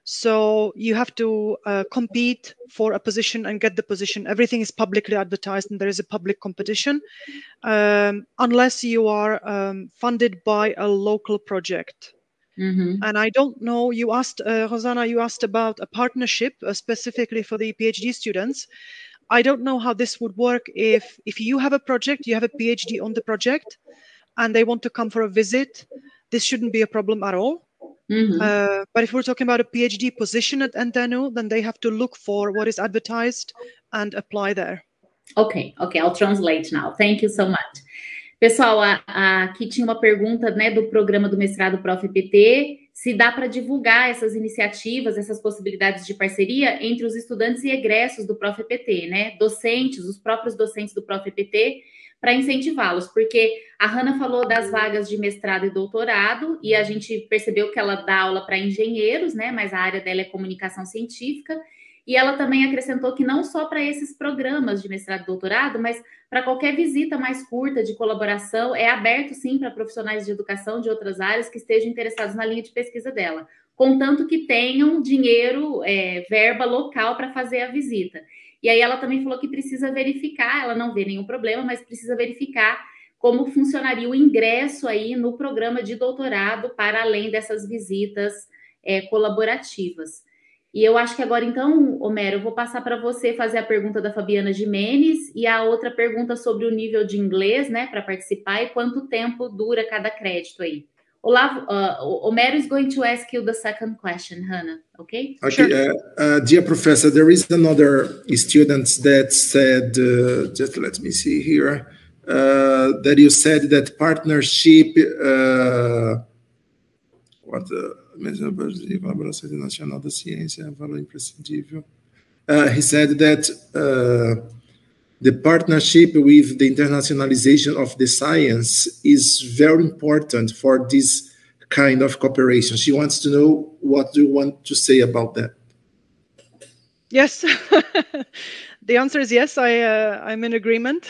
So you have to uh, compete for a position and get the position. Everything is publicly advertised and there is a public competition, um, unless you are um, funded by a local project. Mm-hmm. And I don't know, you asked, uh, Rosanna, you asked about a partnership uh, specifically for the PhD students. I don't know how this would work if, if you have a project, you have a PhD on the project, and they want to come for a visit. This shouldn't be a problem at all. Mm-hmm. uh, but if we're talking about a PhD position at N T N U, then they have to look for what is advertised and apply there. Ok, ok, I'll translate now. Thank you so much. Pessoal, a, a, aqui tinha uma pergunta, né, do programa do mestrado Prof E P T, se dá para divulgar essas iniciativas, essas possibilidades de parceria entre os estudantes e egressos do Prof E P T, né, docentes, os próprios docentes do Prof E P T, para incentivá-los, porque a Hannah falou das vagas de mestrado e doutorado, e a gente percebeu que ela dá aula para engenheiros, né, mas a área dela é comunicação científica, e ela também acrescentou que não só para esses programas de mestrado e doutorado, mas para qualquer visita mais curta de colaboração, é aberto sim para profissionais de educação de outras áreas que estejam interessados na linha de pesquisa dela, contanto que tenham dinheiro, é, verba local para fazer a visita. E aí ela também falou que precisa verificar, ela não vê nenhum problema, mas precisa verificar como funcionaria o ingresso aí no programa de doutorado para além dessas visitas é, colaborativas. E eu acho que agora, então, Homero, eu vou passar para você fazer a pergunta da Fabiana Jimenez e a outra pergunta sobre o nível de inglês, né, para participar e quanto tempo dura cada crédito aí. Olavo, uh, Homero is going to ask you the second question, Hannah, okay? Okay, sure. uh, uh, dear professor, there is another student that said, uh, just let me see here, uh, that you said that partnership, uh, what, uh, colaboração internacional da ciência é valor imprescindível. Uh, he said that uh, the partnership with the internationalization of the science is very important for this kind of cooperation. She wants to know what you want to say about that. Yes, the answer is yes, I, uh, I'm in agreement.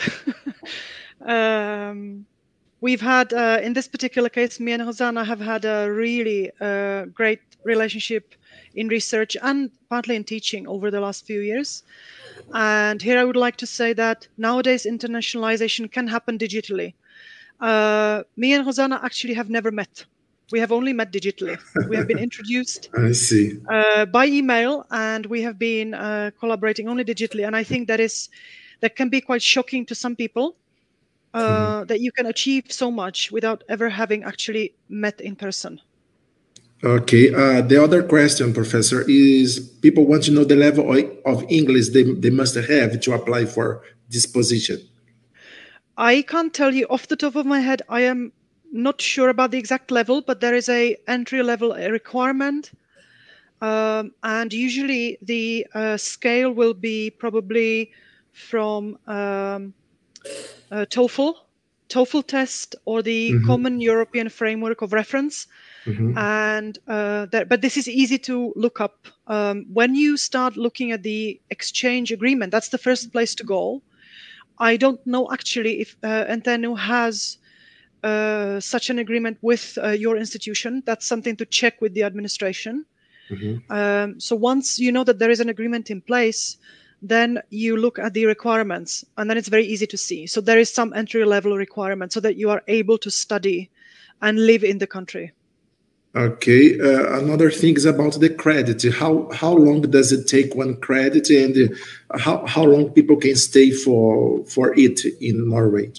um, we've had, uh, in this particular case, me and Rosanna have had a really uh, great relationship in research and partly in teaching over the last few years. And here I would like to say that nowadays internationalization can happen digitally. Uh, me and Rosanna actually have never met. We have only met digitally. We have been introduced I see. Uh, by email, and we have been uh, collaborating only digitally. And I think that is that can be quite shocking to some people, uh, mm-hmm. that you can achieve so much without ever having actually met in person. Okay. Uh, the other question, Professor, is people want to know the level of English they, they must have to apply for this position. I can't tell you off the top of my head. I am not sure about the exact level, but there is a entry level requirement. Um, and usually the uh, scale will be probably from um, uh, TOEFL, TOEFL test, or the mm-hmm. Common European Framework of Reference. Mm-hmm. And uh, that, but this is easy to look up. Um, when you start looking at the exchange agreement, that's the first place to go. I don't know actually if uh, Antenu has uh, such an agreement with uh, your institution. That's something to check with the administration. Mm-hmm. Um, so once you know that there is an agreement in place, then you look at the requirements, and then it's very easy to see. So there is some entry level requirement so that you are able to study and live in the country. Okay. Uh, another thing is about the credit. How how long does it take one credit, and uh, how how long people can stay for for it in Norway?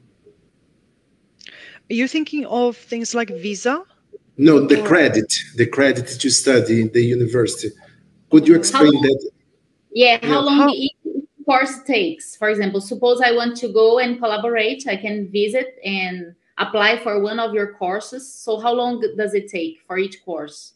Are you thinking of things like visa? No, the credit, the credit to study in the university. Could you explain how, that? Yeah, how yeah. long how, each course takes? For example, suppose I want to go and collaborate, I can visit and apply for one of your courses. So how long does it take for each course?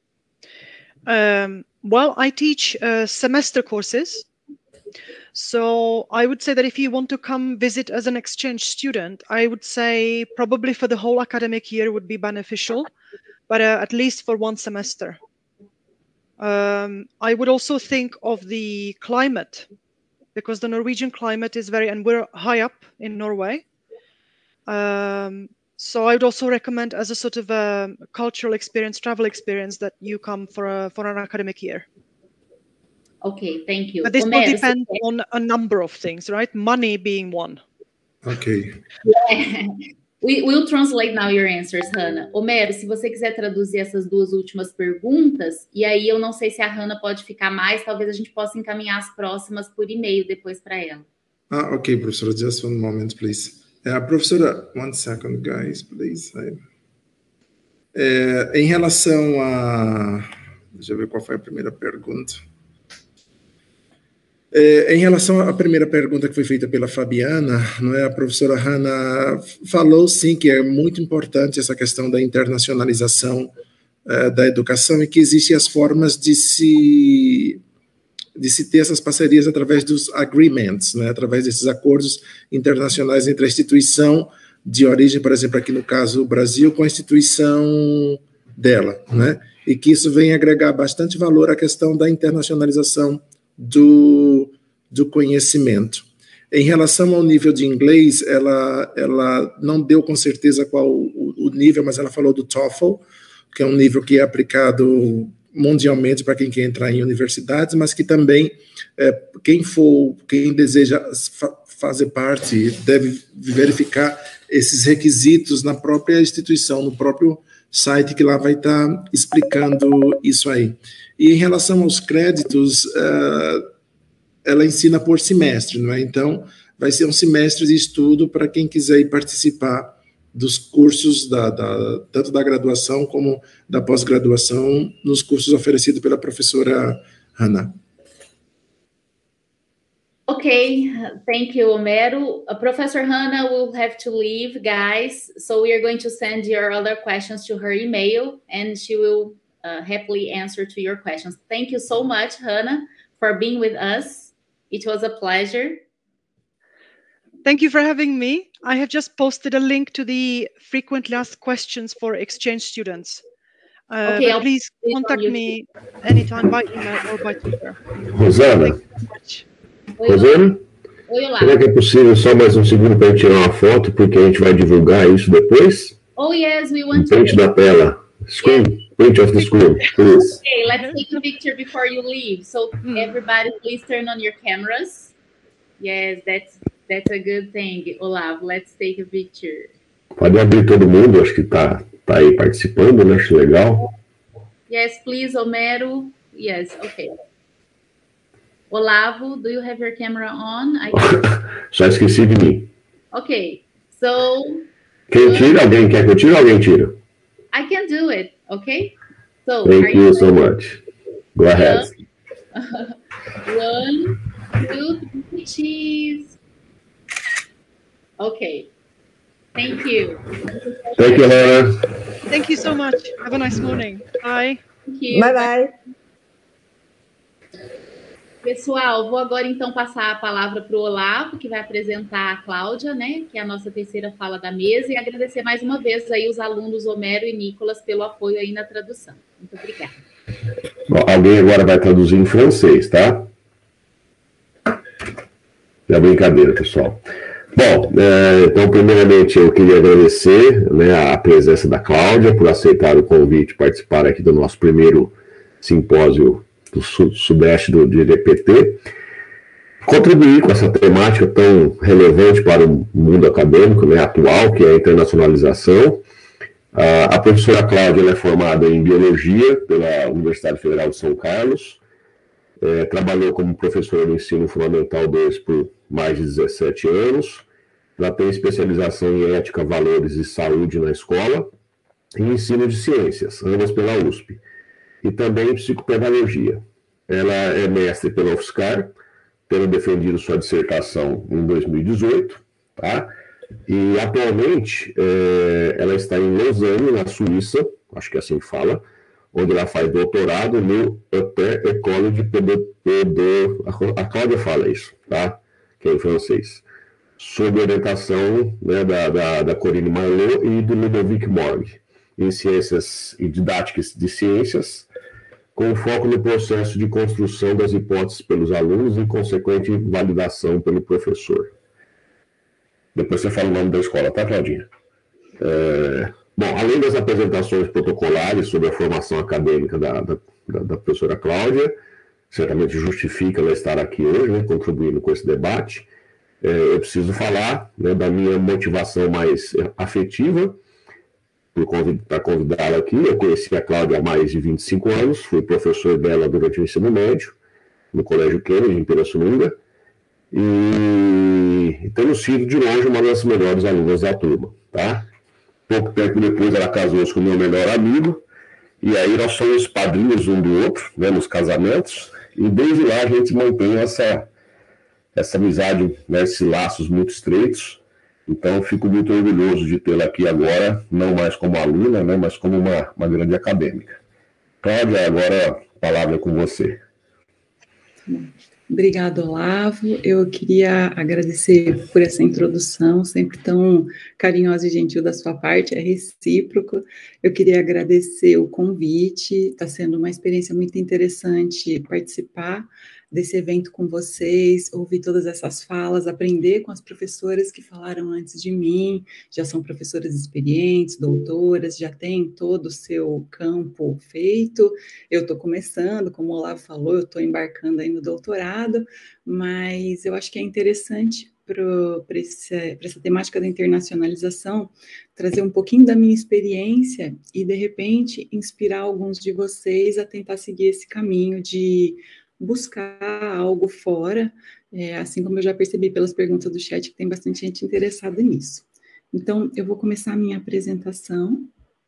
Um, well, I teach uh, semester courses. So I would say that if you want to come visit as an exchange student, I would say probably for the whole academic year would be beneficial, but uh, at least for one semester. Um, I would also think of the climate, because the Norwegian climate is very, and we're high up in Norway. Um, so I would also recommend as a sort of a cultural experience, travel experience, that you come for a, for an academic year. Okay, thank you. But this will depend on a number of things, right? Money being one. Okay. Yeah. We will translate now your answers, Hannah. Homero, se você quiser traduzir essas duas últimas perguntas, e aí eu não sei se a Hannah pode ficar mais, talvez a gente possa encaminhar as próximas por e-mail depois para ela. Ah, okay, professora, just one moment, please. Uh, professora, one second, guys, please. É, em relação a... Deixa eu ver qual foi a primeira pergunta. É, em relação à primeira pergunta que foi feita pela Fabiana, não é, a professora Hannah falou sim que é muito importante essa questão da internacionalização é, da educação, e que existem as formas de se, de se ter essas parcerias através dos agreements, né, através desses acordos internacionais entre a instituição de origem, por exemplo, aqui no caso o Brasil, com a instituição dela, né, e que isso vem agregar bastante valor à questão da internacionalização Do, do conhecimento. Em relação ao nível de inglês, ela, ela não deu com certeza qual o, o nível, mas ela falou do TOEFL, que é um nível que é aplicado mundialmente para quem quer entrar em universidades, mas que também, é, quem for, quem deseja fa fazer parte, deve verificar esses requisitos na própria instituição, no próprio site, que lá vai estar explicando isso aí. E em relação aos créditos, uh, ela ensina por semestre, não é? Então, vai ser um semestre de estudo para quem quiser ir participar dos cursos, da, da, tanto da graduação como da pós-graduação, nos cursos oferecidos pela professora Hannah. Okay, thank you, Homero. Uh, Professor Hannah will have to leave, guys, so we are going to send your other questions to her email, and she will uh, happily answer to your questions. Thank you so much, Hannah, for being with us. It was a pleasure. Thank you for having me. I have just posted a link to the frequently asked questions for exchange students. Uh, okay, but please contact me anytime by email or by Twitter. Rosana. Thank you so much. Rosana, Oi, olá. Será que é possível só mais um segundo para eu tirar uma foto, porque a gente vai divulgar isso depois? Oh, yes, we want um print to... da tela. Screen, yes. Print of the screen, please. Okay, let's take a picture before you leave. So everybody, please turn on your cameras. Yes, that's that's a good thing. Olavo, let's take a picture. Pode abrir todo mundo, acho que tá, tá aí participando, né? Acho legal. Yes, please, Homero. Yes, okay. Olavo, do you have your camera on? I Só esqueci de mim. Okay, so... Quem tira? Alguém quer que eu tire ou alguém tira? I can do it, okay? So, Thank you, you so much. Go ahead. One, two, three, cheese. Okay. Thank you. Thank you, Laura. Thank you so much. Have a nice morning. Bye. Thank you. Bye, bye. Pessoal, vou agora então passar a palavra para o Olavo, que vai apresentar a Cláudia, né, que é a nossa terceira fala da mesa, e agradecer mais uma vez aí os alunos Homero e Nicolas pelo apoio aí na tradução. Muito obrigada. Bom, alguém agora vai traduzir em francês, tá? É brincadeira, pessoal. Bom, é, então, primeiramente, eu queria agradecer, né, a presença da Cláudia por aceitar o convite, participar aqui do nosso primeiro simpósio do Sudeste do D P T, contribuir com essa temática tão relevante para o mundo acadêmico, né, atual, que é a internacionalização. A, a professora Cláudia ela é formada em Biologia pela Universidade Federal de São Carlos, é, trabalhou como professora do Ensino Fundamental dois por mais de dezessete anos, ela tem especialização em Ética, Valores e Saúde na escola, e Ensino de Ciências, ambas pela U S P. E também psicopedagogia. Ela é mestre pela UFSCar, tendo defendido sua dissertação em dois mil e dezoito, tá? E atualmente é, ela está em Lausanne, na Suíça, acho que é assim que fala, onde ela faz doutorado no Upper École de Pédagogie, a Cláudia fala isso, tá? Que é em francês, sob orientação, né, da, da, da Corinne Marlot e do Ludovic Morg, em ciências e didáticas de ciências, com foco no processo de construção das hipóteses pelos alunos e consequente validação pelo professor. Depois você fala o nome da escola, tá, Claudinha? É, bom, além das apresentações protocolares sobre a formação acadêmica da, da, da professora Cláudia, certamente justifica ela estar aqui hoje, né, contribuindo com esse debate, é, eu preciso falar, né, da minha motivação mais afetiva, para convidá-la aqui. Eu conheci a Cláudia há mais de vinte e cinco anos, fui professor dela durante o ensino médio, no Colégio Kennedy, em Pirassununga, e, e temos sido, de longe, uma das melhores alunas da turma, tá? Pouco tempo depois, ela casou-se com o meu melhor amigo, e aí nós somos padrinhos um do outro, né, nos casamentos, e desde lá a gente mantém essa, essa amizade, né, esses laços muito estreitos. Então, fico muito orgulhoso de tê-la aqui agora, não mais como aluna, né, mas como uma, uma grande acadêmica. Cláudia, agora a palavra é com você. Obrigada, Olavo. Eu queria agradecer por essa introdução, sempre tão carinhosa e gentil da sua parte, é recíproco. Eu queria agradecer o convite, está sendo uma experiência muito interessante participar desse evento com vocês, ouvir todas essas falas, aprender com as professoras que falaram antes de mim, já são professoras experientes, doutoras, já têm todo o seu campo feito. Eu estou começando, como o Olavo falou, eu estou embarcando aí no doutorado, mas eu acho que é interessante para essa temática da internacionalização, trazer um pouquinho da minha experiência e, de repente, inspirar alguns de vocês a tentar seguir esse caminho de buscar algo fora, é, assim como eu já percebi pelas perguntas do chat que tem bastante gente interessada nisso. Então, eu vou começar a minha apresentação.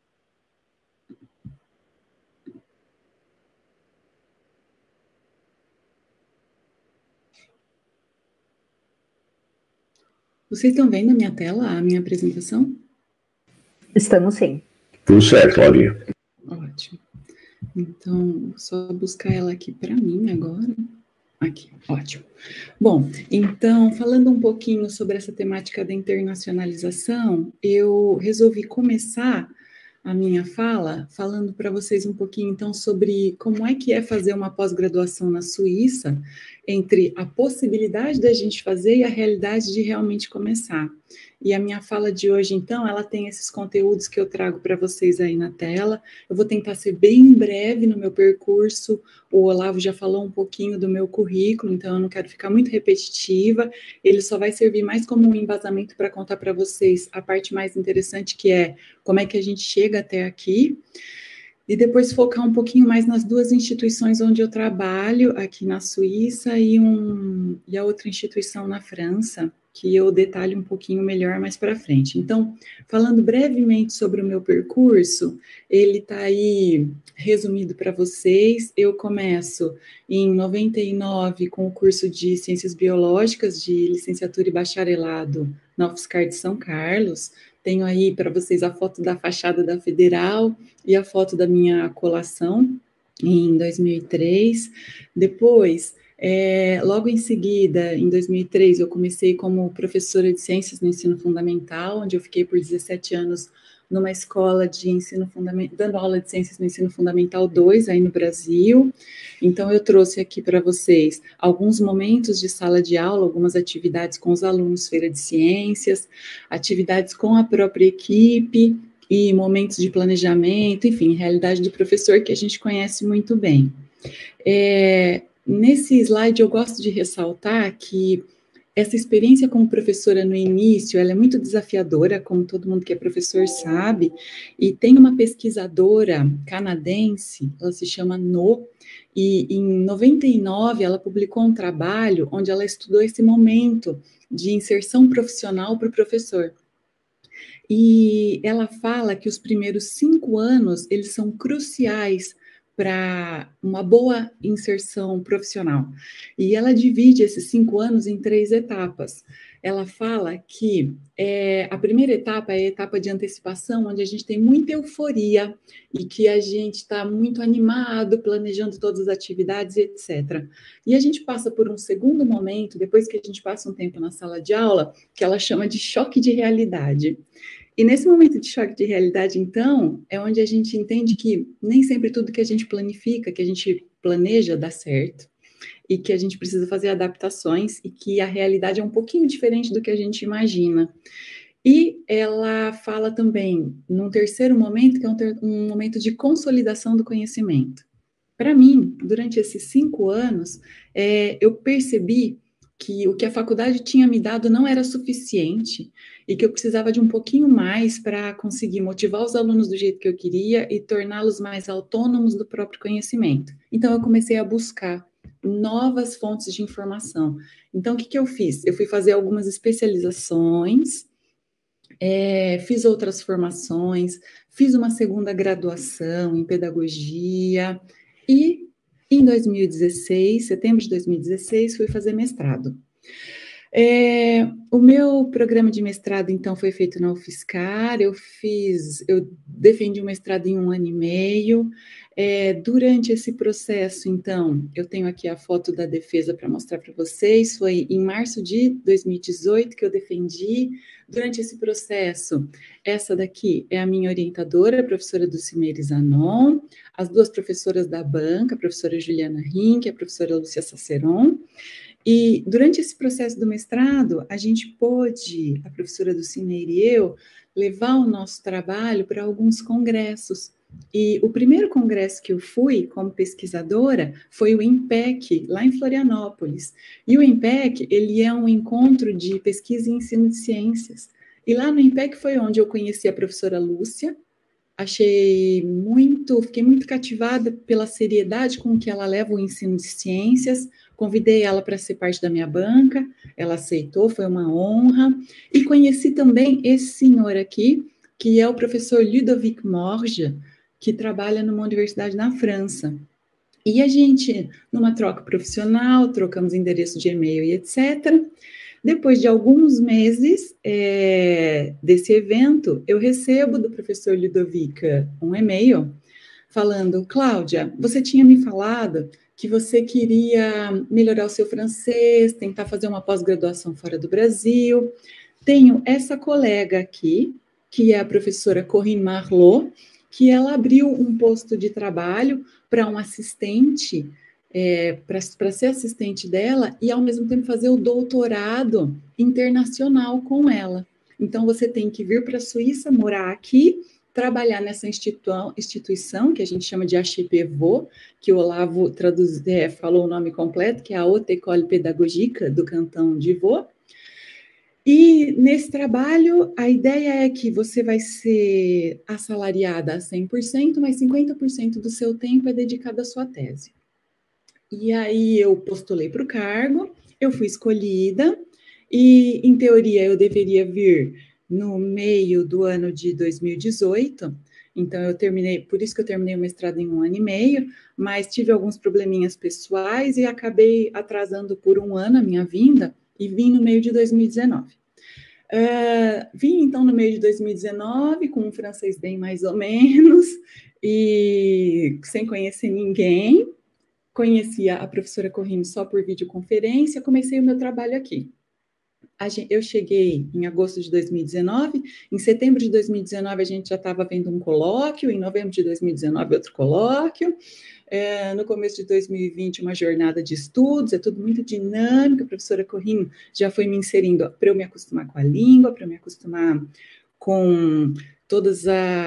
Vocês estão vendo a minha tela, a minha apresentação? Estamos sim. Tudo certo, Claudinha. Ótimo. Então, só buscar ela aqui para mim agora. Aqui, ótimo. Bom, então, falando um pouquinho sobre essa temática da internacionalização, eu resolvi começar a minha fala falando para vocês um pouquinho, então, sobre como é que é fazer uma pós-graduação na Suíça, entre a possibilidade da gente fazer e a realidade de realmente começar. E a minha fala de hoje, então, ela tem esses conteúdos que eu trago para vocês aí na tela. Eu vou tentar ser bem breve no meu percurso. O Olavo já falou um pouquinho do meu currículo, então eu não quero ficar muito repetitiva. Ele só vai servir mais como um embasamento para contar para vocês a parte mais interessante, que é como é que a gente chega até aqui. E depois focar um pouquinho mais nas duas instituições onde eu trabalho, aqui na Suíça e, um, e a outra instituição na França, que eu detalho um pouquinho melhor mais para frente. Então, falando brevemente sobre o meu percurso, ele está aí resumido para vocês. Eu começo em noventa e nove com o curso de Ciências Biológicas, de licenciatura e bacharelado na UFSCar de São Carlos. Tenho aí para vocês a foto da fachada da Federal e a foto da minha colação em dois mil e três. Depois, é, logo em seguida, em dois mil e três, eu comecei como professora de ciências no ensino fundamental, onde eu fiquei por dezessete anos numa escola de ensino fundamental, dando aula de ciências no ensino fundamental dois, aí no Brasil. Então, eu trouxe aqui para vocês alguns momentos de sala de aula, algumas atividades com os alunos, feira de ciências, atividades com a própria equipe e momentos de planejamento, enfim, realidade do professor que a gente conhece muito bem. É, nesse slide, eu gosto de ressaltar que essa experiência como professora no início, ela é muito desafiadora, como todo mundo que é professor sabe, e tem uma pesquisadora canadense, ela se chama No, e em noventa e nove ela publicou um trabalho onde ela estudou esse momento de inserção profissional para o professor. E ela fala que os primeiros cinco anos, eles são cruciais para uma boa inserção profissional. E ela divide esses cinco anos em três etapas. Ela fala que é, a primeira etapa é a etapa de antecipação, onde a gente tem muita euforia e que a gente está muito animado, planejando todas as atividades, etcétera. E a gente passa por um segundo momento, depois que a gente passa um tempo na sala de aula, que ela chama de choque de realidade. E nesse momento de choque de realidade, então, é onde a gente entende que nem sempre tudo que a gente planifica, que a gente planeja, dá certo, e que a gente precisa fazer adaptações, e que a realidade é um pouquinho diferente do que a gente imagina. E ela fala também, num terceiro momento, que é um, ter- um momento de consolidação do conhecimento. Para mim, durante esses cinco anos, é, eu percebi que o que a faculdade tinha me dado não era suficiente e que eu precisava de um pouquinho mais para conseguir motivar os alunos do jeito que eu queria e torná-los mais autônomos do próprio conhecimento. Então, eu comecei a buscar novas fontes de informação. Então, o que, que eu fiz? Eu fui fazer algumas especializações, é, fiz outras formações, fiz uma segunda graduação em pedagogia e em dois mil e dezesseis, setembro de dois mil e dezesseis, fui fazer mestrado. É, o meu programa de mestrado, então, foi feito na UFSCar, eu fiz, eu defendi o mestrado em um ano e meio. É, durante esse processo, então, eu tenho aqui a foto da defesa para mostrar para vocês, foi em março de dois mil e dezoito que eu defendi. Durante esse processo, essa daqui é a minha orientadora, a professora Dulcimere Zanon, as duas professoras da banca, a professora Juliana Rink e a professora Lúcia Saceron. E durante esse processo do mestrado, a gente pôde, a professora Dulcimere e eu, levar o nosso trabalho para alguns congressos. E o primeiro congresso que eu fui como pesquisadora foi o IMPEC, lá em Florianópolis. E o IMPEC, ele é um encontro de pesquisa e ensino de ciências. E lá no IMPEC foi onde eu conheci a professora Lúcia. Achei muito, fiquei muito cativada pela seriedade com que ela leva o ensino de ciências. Convidei ela para ser parte da minha banca, ela aceitou, foi uma honra. E conheci também esse senhor aqui, que é o professor Ludovic Morge, que trabalha numa universidade na França. E a gente, numa troca profissional, trocamos endereço de e-mail e etcétera. Depois de alguns meses é, desse evento, eu recebo do professor Ludovic um e-mail falando: Cláudia, você tinha me falado que você queria melhorar o seu francês, tentar fazer uma pós-graduação fora do Brasil. Tenho essa colega aqui, que é a professora Corinne Marlot, que ela abriu um posto de trabalho para um assistente, é, para ser assistente dela e, ao mesmo tempo, fazer o doutorado internacional com ela. Então, você tem que vir para a Suíça, morar aqui, trabalhar nessa instituição, instituição que a gente chama de H P V O, que o Olavo traduz, é, falou o nome completo, que é a Haute École Pédagogique do Canton de Vaud. E nesse trabalho, a ideia é que você vai ser assalariada a cem por cento, mas cinquenta por cento do seu tempo é dedicado à sua tese. E aí eu postulei para o cargo, eu fui escolhida, e em teoria eu deveria vir no meio do ano de dois mil e dezoito, então eu terminei, por isso que eu terminei o mestrado em um ano e meio, mas tive alguns probleminhas pessoais e acabei atrasando por um ano a minha vinda, e vim no meio de dois mil e dezenove. Uh, vim, então, no meio de dois mil e dezenove, com um francês bem mais ou menos, e sem conhecer ninguém. Conhecia a professora Corrine só por videoconferência, comecei o meu trabalho aqui. Eu cheguei em agosto de dois mil e dezenove, em setembro de dois mil e dezenove a gente já estava vendo um colóquio, em novembro de dois mil e dezenove outro colóquio, é, no começo de dois mil e vinte uma jornada de estudos, é tudo muito dinâmico, a professora Corrine já foi me inserindo para eu me acostumar com a língua, para eu me acostumar com todos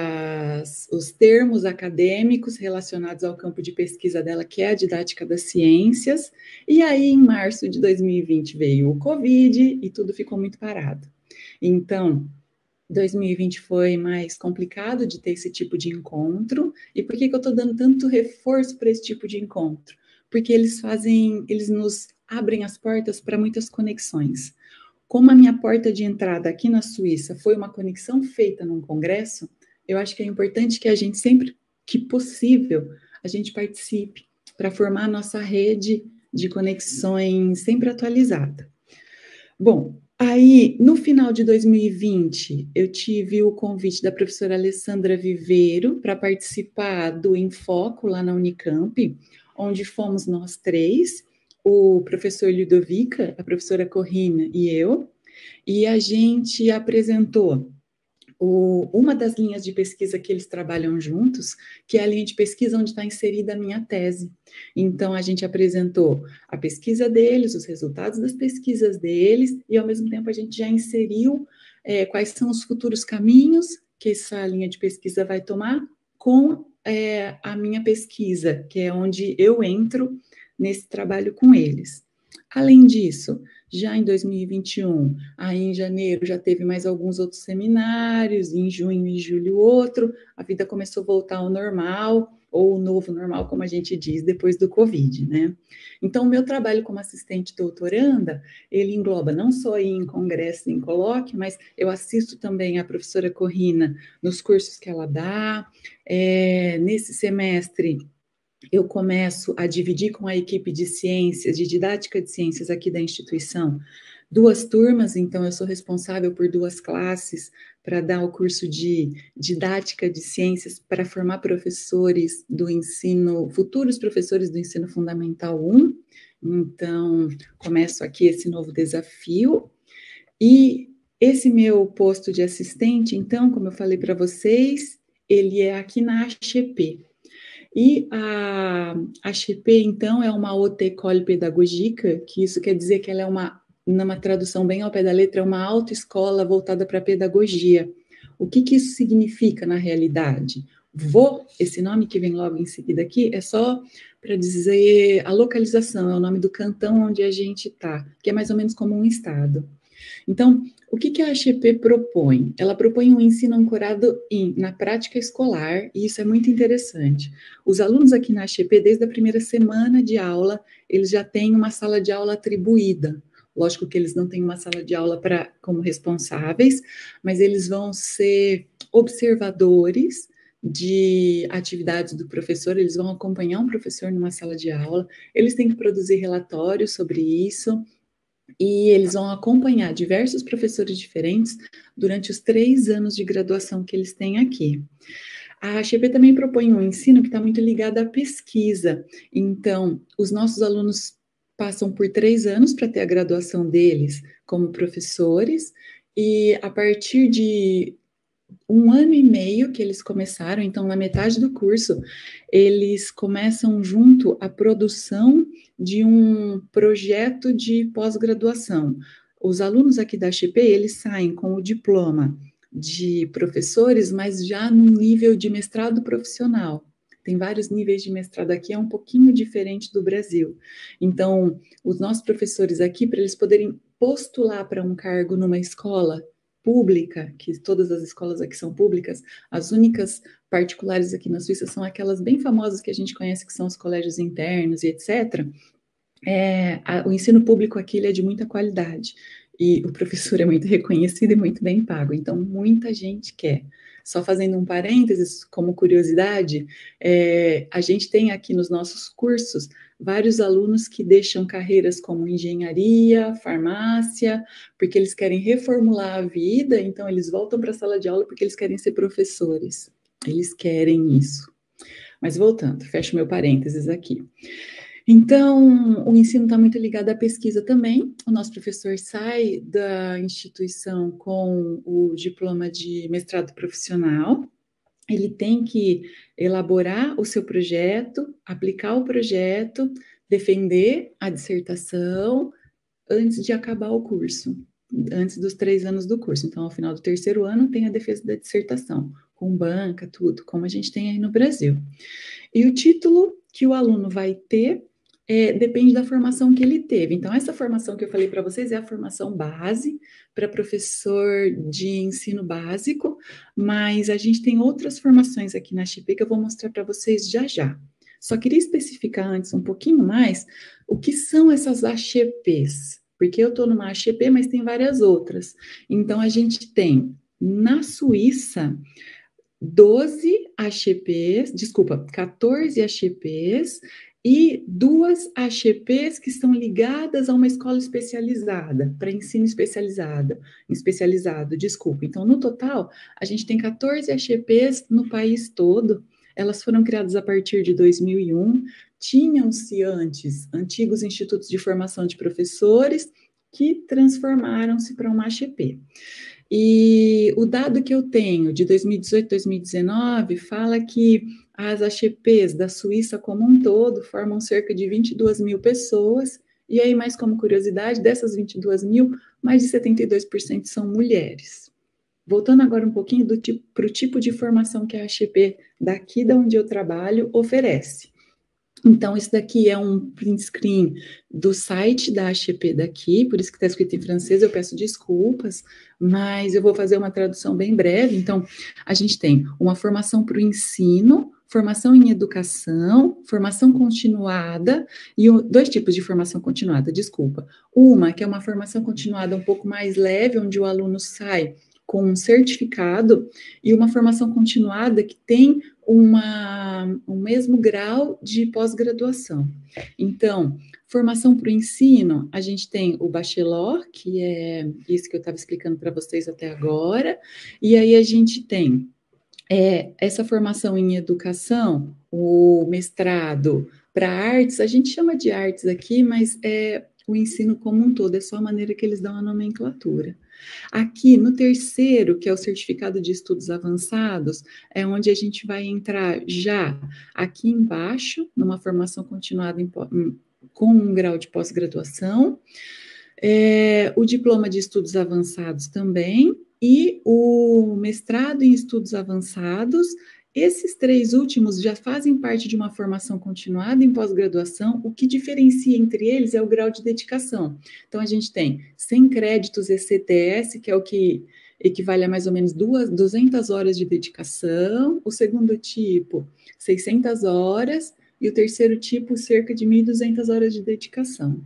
as, os termos acadêmicos relacionados ao campo de pesquisa dela, que é a didática das ciências, e aí em março de dois mil e vinte veio o Covid e tudo ficou muito parado. Então, dois mil e vinte foi mais complicado de ter esse tipo de encontro, e por que que eu estou dando tanto reforço para esse tipo de encontro? Porque eles fazem, eles nos abrem as portas para muitas conexões. Como a minha porta de entrada aqui na Suíça foi uma conexão feita num congresso, eu acho que é importante que a gente, sempre que possível, a gente participe para formar a nossa rede de conexões sempre atualizada. Bom, aí, no final de dois mil e vinte, eu tive o convite da professora Alessandra Viveiro para participar do Infoco lá na Unicamp, onde fomos nós três, o professor Ludovica, a professora Corrine e eu, e a gente apresentou o, uma das linhas de pesquisa que eles trabalham juntos, que é a linha de pesquisa onde está inserida a minha tese. Então, a gente apresentou a pesquisa deles, os resultados das pesquisas deles, e, ao mesmo tempo, a gente já inseriu é, quais são os futuros caminhos que essa linha de pesquisa vai tomar com é, a minha pesquisa, que é onde eu entro nesse trabalho com eles. Além disso, já em dois mil e vinte e um, aí em janeiro já teve mais alguns outros seminários, em junho e julho outro, a vida começou a voltar ao normal, ou o novo normal, como a gente diz, depois do Covid, né? Então, o meu trabalho como assistente doutoranda, ele engloba não só ir em congresso e em colóquio, mas eu assisto também a professora Corrine nos cursos que ela dá. É, nesse semestre, eu começo a dividir com a equipe de ciências, de didática de ciências aqui da instituição, duas turmas, então eu sou responsável por duas classes para dar o curso de didática de ciências para formar professores do ensino, futuros professores do ensino fundamental um, então começo aqui esse novo desafio, e esse meu posto de assistente, então, como eu falei para vocês, ele é aqui na H E P. E a H E P, então, é uma Haute École Pédagogique, que isso quer dizer que ela é uma, numa tradução bem ao pé da letra, é uma autoescola voltada para a pedagogia. O que, que isso significa na realidade? Vô, esse nome que vem logo em seguida aqui, é só para dizer a localização, é o nome do cantão onde a gente está, que é mais ou menos como um estado. Então, o que, que a H E P propõe? Ela propõe um ensino ancorado em, na prática escolar, e isso é muito interessante. Os alunos aqui na H E P, desde a primeira semana de aula, eles já têm uma sala de aula atribuída. Lógico que eles não têm uma sala de aula pra, como responsáveis, mas eles vão ser observadores de atividades do professor, eles vão acompanhar um professor numa sala de aula, eles têm que produzir relatórios sobre isso, e eles vão acompanhar diversos professores diferentes durante os três anos de graduação que eles têm aqui. A H E P também propõe um ensino que está muito ligado à pesquisa. Então, os nossos alunos passam por três anos para ter a graduação deles como professores, e a partir de um ano e meio que eles começaram, então na metade do curso, eles começam junto a produção de um projeto de pós-graduação. Os alunos aqui da H E P, eles saem com o diploma de professores, mas já num nível de mestrado profissional. Tem vários níveis de mestrado aqui, é um pouquinho diferente do Brasil. Então, os nossos professores aqui, para eles poderem postular para um cargo numa escola pública, que todas as escolas aqui são públicas, as únicas particulares aqui na Suíça são aquelas bem famosas que a gente conhece, que são os colégios internos e etcétera. É, a, o ensino público aqui ele é de muita qualidade, e o professor é muito reconhecido e muito bem pago, então muita gente quer. Só fazendo um parênteses, como curiosidade, é, a gente tem aqui nos nossos cursos vários alunos que deixam carreiras como engenharia, farmácia, porque eles querem reformular a vida, então eles voltam para a sala de aula porque eles querem ser professores. Eles querem isso. Mas voltando, fecho meu parênteses aqui. Então, o ensino está muito ligado à pesquisa também. O nosso professor sai da instituição com o diploma de mestrado profissional. Ele tem que elaborar o seu projeto, aplicar o projeto, defender a dissertação antes de acabar o curso, antes dos três anos do curso. Então, ao final do terceiro ano, tem a defesa da dissertação, com banca, tudo, como a gente tem aí no Brasil. E o título que o aluno vai ter É, depende da formação que ele teve. Então, essa formação que eu falei para vocês é a formação base para professor de ensino básico, mas a gente tem outras formações aqui na H P que eu vou mostrar para vocês já já. Só queria especificar antes um pouquinho mais o que são essas H Ps, porque eu estou numa H P, mas tem várias outras. Então, a gente tem, na Suíça, doze H Ps, desculpa, quatorze H Ps, e duas H Ps que estão ligadas a uma escola especializada, para ensino especializado, especializado, desculpa. Então, no total, a gente tem quatorze H Ps no país todo. Elas foram criadas a partir de dois mil e um. Tinham-se antes antigos institutos de formação de professores que transformaram-se para uma H P. E o dado que eu tenho de dois mil e dezoito, dois mil e dezenove fala que as H Ps da Suíça como um todo formam cerca de vinte e duas mil pessoas, e aí, mais como curiosidade, dessas vinte e duas mil, mais de setenta e dois por cento são mulheres. Voltando agora um pouquinho para o tipo de formação que a H P daqui de onde eu trabalho oferece. Então, isso daqui é um print screen do site da H P daqui, por isso que está escrito em francês, eu peço desculpas, mas eu vou fazer uma tradução bem breve. Então, a gente tem uma formação para o ensino, formação em educação, formação continuada, e dois tipos de formação continuada, desculpa. Uma, que é uma formação continuada um pouco mais leve, onde o aluno sai com um certificado, e uma formação continuada que tem uma, um mesmo grau de pós-graduação. Então, formação para o ensino, a gente tem o bachelor, que é isso que eu estava explicando para vocês até agora, e aí a gente tem é, essa formação em educação, o mestrado para artes, a gente chama de artes aqui, mas é o ensino como um todo, é só a maneira que eles dão a nomenclatura. Aqui, no terceiro, que é o certificado de estudos avançados, é onde a gente vai entrar já aqui embaixo, numa formação continuada em, com um grau de pós-graduação, é, o diploma de estudos avançados também, e o mestrado em estudos avançados. Esses três últimos já fazem parte de uma formação continuada em pós-graduação. O que diferencia entre eles é o grau de dedicação. Então, a gente tem cem créditos E C T S, que é o que equivale a mais ou menos duas, duzentas horas de dedicação. O segundo tipo, seiscentas horas. E o terceiro tipo, cerca de mil e duzentas horas de dedicação.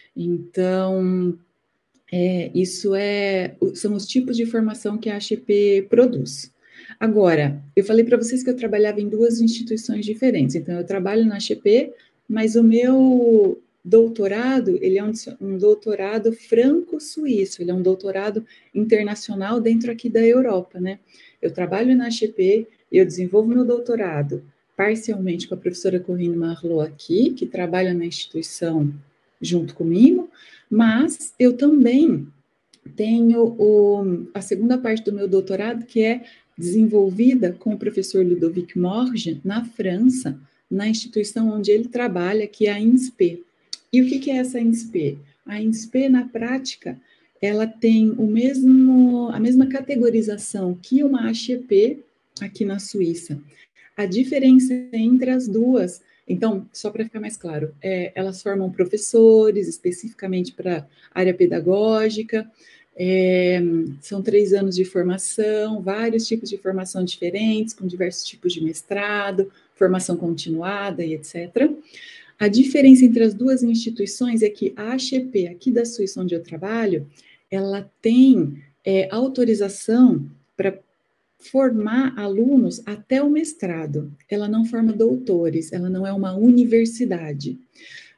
Então, é, isso é, são os tipos de formação que a H P produz. Agora, eu falei para vocês que eu trabalhava em duas instituições diferentes, então eu trabalho na H P, mas o meu doutorado, ele é um, um doutorado franco-suíço, ele é um doutorado internacional dentro aqui da Europa, né? Eu trabalho na H P, eu desenvolvo meu doutorado parcialmente com a professora Corinne Marlot aqui, que trabalha na instituição junto comigo, mas eu também tenho o, a segunda parte do meu doutorado, que é desenvolvida com o professor Ludovic Morge, na França, na instituição onde ele trabalha, que é a INSPE. E o que, que é essa INSPE? A INSPE, na prática, ela tem o mesmo, a mesma categorização que uma H P aqui na Suíça. A diferença entre as duas, então, só para ficar mais claro, é, elas formam professores, especificamente para a área pedagógica. É, são três anos de formação, vários tipos de formação diferentes, com diversos tipos de mestrado, formação continuada e etcétera. A diferença entre as duas instituições é que a H P, aqui da Suíça, onde eu trabalho, ela tem é, autorização para formar alunos até o mestrado. Ela não forma doutores, ela não é uma universidade.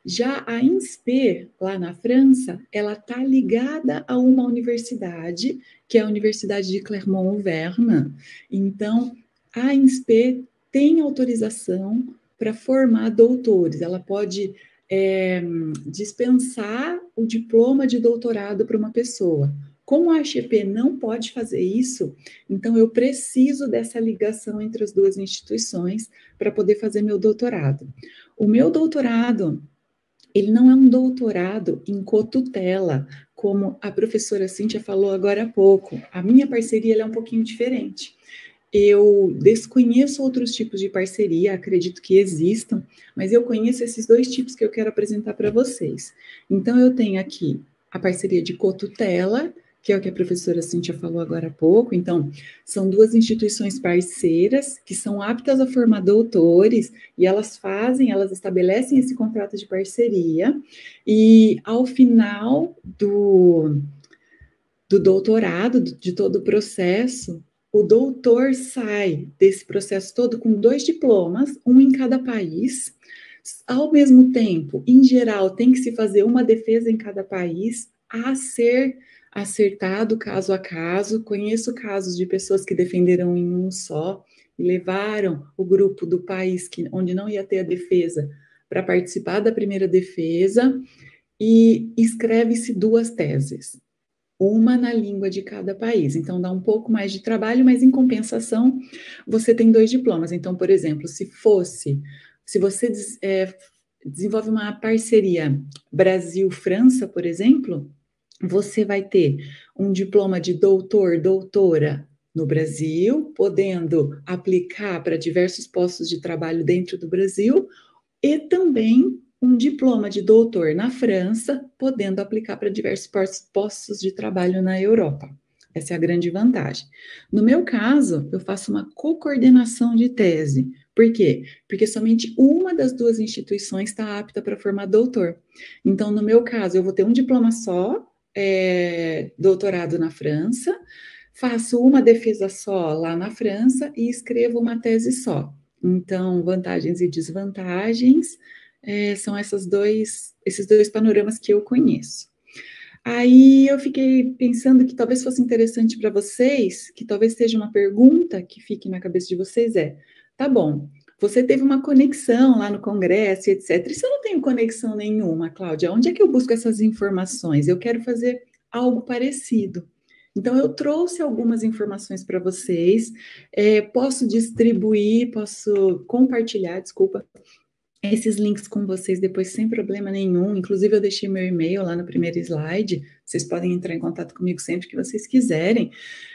Já a INSPE, lá na França, ela está ligada a uma universidade, que é a Universidade de Clermont-Auvergne. Então, a INSPE tem autorização para formar doutores. Ela pode é, dispensar o diploma de doutorado para uma pessoa. Como a H E P não pode fazer isso, então eu preciso dessa ligação entre as duas instituições para poder fazer meu doutorado. O meu doutorado, ele não é um doutorado em cotutela, como a professora Cíntia falou agora há pouco. A minha parceria ela é um pouquinho diferente. Eu desconheço outros tipos de parceria, acredito que existam, mas eu conheço esses dois tipos que eu quero apresentar para vocês. Então, eu tenho aqui a parceria de cotutela, que é o que a professora Cíntia falou agora há pouco. Então, são duas instituições parceiras que são aptas a formar doutores, e elas fazem, elas estabelecem esse contrato de parceria, e ao final do, do doutorado, de todo o processo, o doutor sai desse processo todo com dois diplomas, um em cada país. Ao mesmo tempo, em geral, tem que se fazer uma defesa em cada país, a ser acertado caso a caso. Conheço casos de pessoas que defenderam em um só e levaram o grupo do país que, onde não ia ter a defesa para participar da primeira defesa, e escreve-se duas teses, uma na língua de cada país. Então, dá um pouco mais de trabalho, mas em compensação, você tem dois diplomas. Então, por exemplo, se fosse, se você é, desenvolve uma parceria Brasil-França, por exemplo, você vai ter um diploma de doutor, doutora no Brasil, podendo aplicar para diversos postos de trabalho dentro do Brasil, e também um diploma de doutor na França, podendo aplicar para diversos postos de trabalho na Europa. Essa é a grande vantagem. No meu caso, eu faço uma co-coordenação de tese. Por quê? Porque somente uma das duas instituições está apta para formar doutor. Então, no meu caso, eu vou ter um diploma só, é, doutorado na França, faço uma defesa só lá na França e escrevo uma tese só. Então, vantagens e desvantagens é, são essas dois, esses dois panoramas que eu conheço. Aí eu fiquei pensando que talvez fosse interessante para vocês, que talvez seja uma pergunta que fique na cabeça de vocês, é, tá bom, você teve uma conexão lá no congresso, etcétera. E se eu não tenho conexão nenhuma, Cláudia, onde é que eu busco essas informações? Eu quero fazer algo parecido. Então, eu trouxe algumas informações para vocês, é, posso distribuir, posso compartilhar, desculpa, esses links com vocês depois sem problema nenhum. Inclusive, eu deixei meu e-mail lá no primeiro slide, vocês podem entrar em contato comigo sempre que vocês quiserem.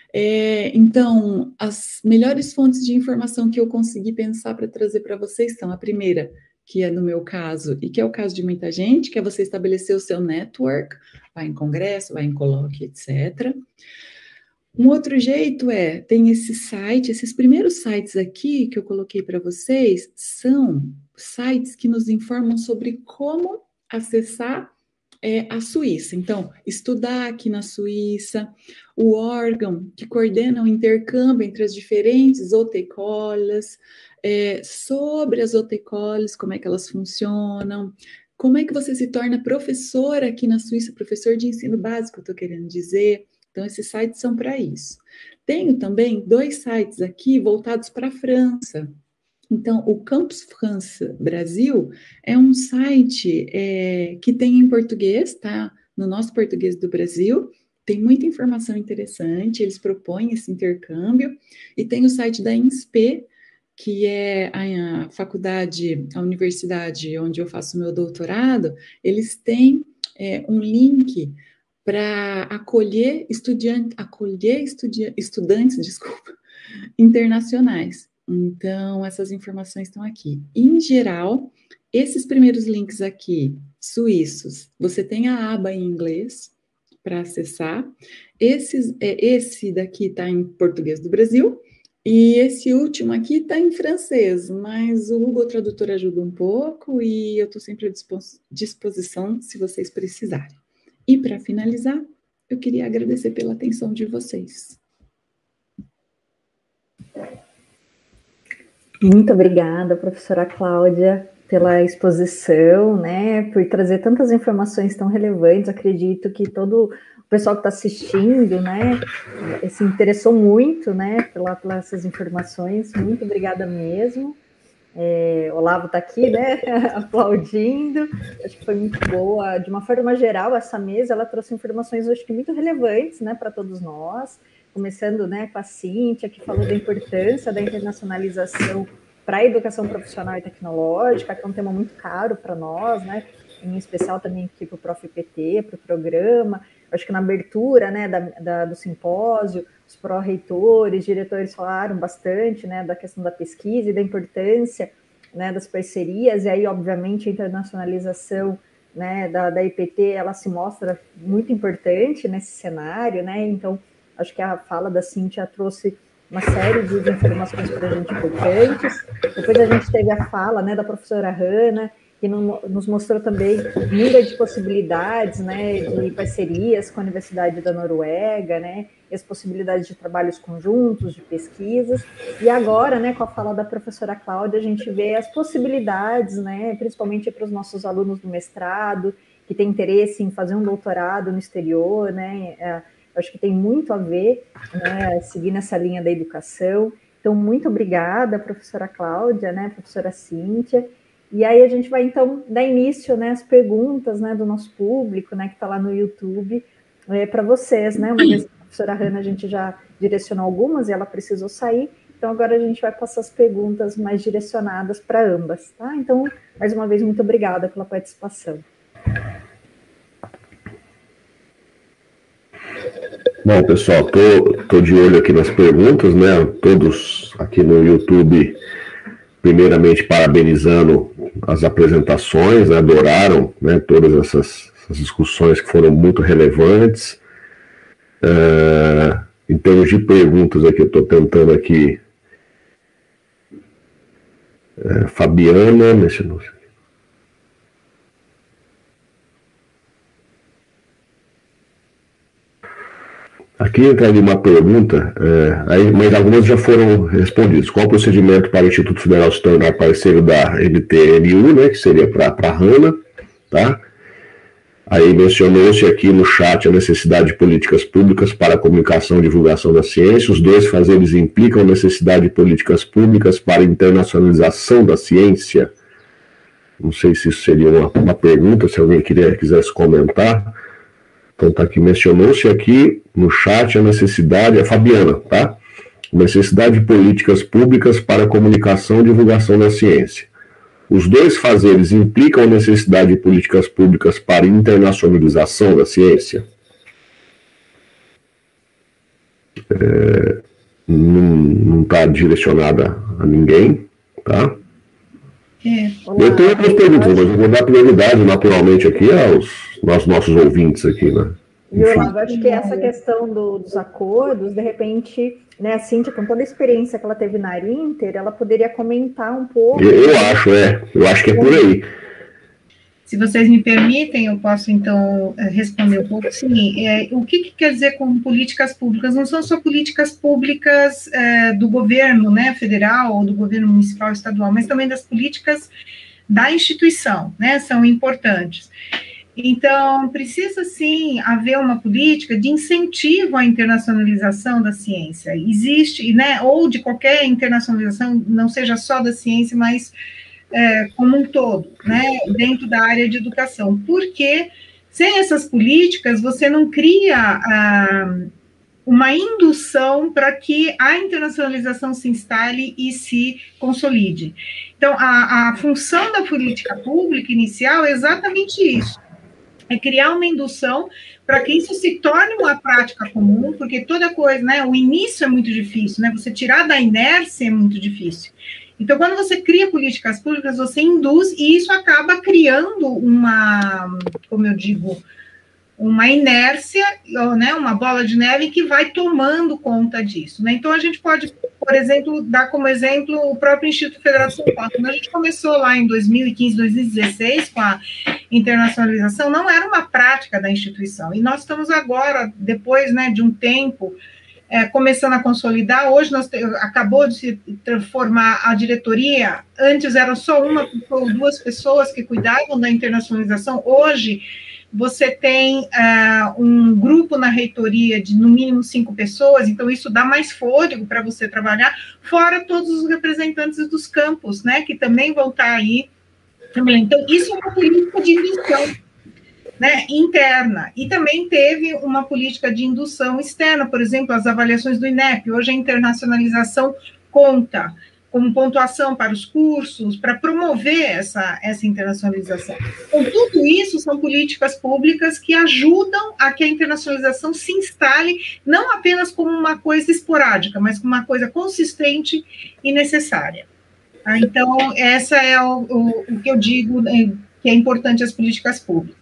É, então, as melhores fontes de informação que eu consegui pensar para trazer para vocês são a primeira, que é no meu caso, e que é o caso de muita gente, que é você estabelecer o seu network, vai em congresso, vai em colóquio, etcétera. Um outro jeito é, tem esse site, esses primeiros sites aqui que eu coloquei para vocês, são sites que nos informam sobre como acessar É, a Suíça. Então, estudar aqui na Suíça, o órgão que coordena o intercâmbio entre as diferentes hautes-écoles, é, sobre as hautes-écoles, como é que elas funcionam, como é que você se torna professor aqui na Suíça, professor de ensino básico, eu estou querendo dizer. Então, esses sites são para isso. Tenho também dois sites aqui voltados para a França. Então, o Campus France Brasil é um site é, que tem em português, tá? No nosso português do Brasil, tem muita informação interessante, eles propõem esse intercâmbio, e tem o site da INSPE, que é a, a faculdade, a universidade onde eu faço meu doutorado, eles têm é, um link para acolher, estudiante, acolher estudia, estudantes, desculpa, internacionais. Então, essas informações estão aqui. Em geral, esses primeiros links aqui, suíços, você tem a aba em inglês para acessar. Esses, esse daqui está em português do Brasil, e esse último aqui está em francês, mas o Google Tradutor ajuda um pouco, e eu estou sempre à disposição se vocês precisarem. E, para finalizar, eu queria agradecer pela atenção de vocês. Muito obrigada, professora Cláudia. pela exposição, né, por trazer tantas informações tão relevantes. Acredito que todo o pessoal que está assistindo, né, se interessou muito, né, pela, pelas essas informações. Muito obrigada mesmo. É, Olavo está aqui, né, aplaudindo. Acho que foi muito boa. De uma forma geral, essa mesa, ela trouxe informações, acho que muito relevantes, né, para todos nós. Começando, né, com a Cíntia, que falou da importância da internacionalização para a educação profissional e tecnológica, que é um tema muito caro para nós, né, em especial também aqui para o Prof P T, para o programa. Acho que na abertura, né, da, da, do simpósio, os pró-reitores, diretores falaram bastante, né, da questão da pesquisa e da importância, né, das parcerias, e aí, obviamente, a internacionalização, né, da, da I P T, ela se mostra muito importante nesse cenário, né, então, acho que a fala da Cíntia trouxe uma série de informações para a gente importantes. Depois a gente teve a fala, né, da professora Hanna, que nos mostrou também milha de possibilidades, né, de parcerias com a Universidade da Noruega, né, e as possibilidades de trabalhos conjuntos, de pesquisas. E agora, né, com a fala da professora Cláudia, a gente vê as possibilidades, né, principalmente para os nossos alunos do mestrado, que têm interesse em fazer um doutorado no exterior, né, é, acho que tem muito a ver, né, seguir nessa linha da educação. Então, muito obrigada, professora Cláudia, né, professora Cíntia. E aí a gente vai, então, dar início, né, às perguntas, né, do nosso público, né, que está lá no YouTube, é, para vocês, né, uma vez que a professora Hanna a gente já direcionou algumas e ela precisou sair, então agora a gente vai passar as perguntas mais direcionadas para ambas, tá? Então, mais uma vez, muito obrigada pela participação. Bom, pessoal, tô, tô de olho aqui nas perguntas, né? Todos aqui no YouTube, primeiramente parabenizando as apresentações, né? Adoraram, né, todas essas, essas discussões que foram muito relevantes. Uh, em termos de perguntas aqui, eu estou tentando aqui. Uh, Fabiana, deixa eu não sei. Aqui entraria uma pergunta, é, aí, mas algumas já foram respondidas. Qual o procedimento para o Instituto Federal se tornar parceiro da M T N U, né, que seria para a Hanna, tá? Aí mencionou-se aqui no chat a necessidade de políticas públicas para a comunicação e divulgação da ciência. Os dois fazeres implicam a necessidade de políticas públicas para a internacionalização da ciência. Não sei se isso seria uma, uma pergunta, se alguém queria, quisesse comentar. Então, tá aqui, mencionou-se aqui no chat a necessidade, a Fabiana, tá? Necessidade de políticas públicas para a comunicação e divulgação da ciência. Os dois fazeres implicam a necessidade de políticas públicas para a internacionalização da ciência? É, não está direcionada a ninguém, tá? É. Eu tenho outras perguntas, mas eu vou dar prioridade naturalmente aqui aos, aos nossos ouvintes aqui, né? E Olavo, acho que essa questão do, dos acordos, de repente, né, a Cíntia, com toda a experiência que ela teve na Arinter, ela poderia comentar um pouco. Eu, eu acho, é. Eu acho que é por aí. Se vocês me permitem, eu posso, então, responder um pouco. Sim, é, o que, que quer dizer com políticas públicas? Não são só políticas públicas é, do governo, né, federal, ou do governo municipal, estadual, mas também das políticas da instituição, né, são importantes. Então, precisa, sim, haver uma política de incentivo à internacionalização da ciência. Existe, né, ou de qualquer internacionalização, não seja só da ciência, mas é, como um todo, né, dentro da área de educação. Porque sem essas políticas, você não cria ah, uma indução para que a internacionalização se instale e se consolide. Então, a, a função da política pública inicial é exatamente isso. É criar uma indução para que isso se torne uma prática comum, porque toda coisa, né, o início é muito difícil, né, você tirar da inércia é muito difícil. Então, quando você cria políticas públicas, você induz, e isso acaba criando uma, como eu digo, uma inércia, né, uma bola de neve que vai tomando conta disso, né? Então, a gente pode, por exemplo, dar como exemplo o próprio Instituto Federal de São Paulo. Quando a gente começou lá em dois mil e quinze, dois mil e dezesseis com a internacionalização, não era uma prática da instituição. E nós estamos agora, depois, né, de um tempo é, começando a consolidar. Hoje nós te, acabou de se transformar a diretoria, antes eram só uma ou duas pessoas que cuidavam da internacionalização, hoje você tem uh, um grupo na reitoria de no mínimo cinco pessoas, então isso dá mais fôlego para você trabalhar, fora todos os representantes dos campos, né, que também vão estar aí. Então, isso é uma política de indução, né, interna, e também teve uma política de indução externa, por exemplo, as avaliações do INEP. Hoje a internacionalização conta como pontuação para os cursos, para promover essa, essa internacionalização. Então, tudo isso são políticas públicas que ajudam a que a internacionalização se instale, não apenas como uma coisa esporádica, mas como uma coisa consistente e necessária. Então, essa é o, o, o que eu digo, é, que é importante as políticas públicas.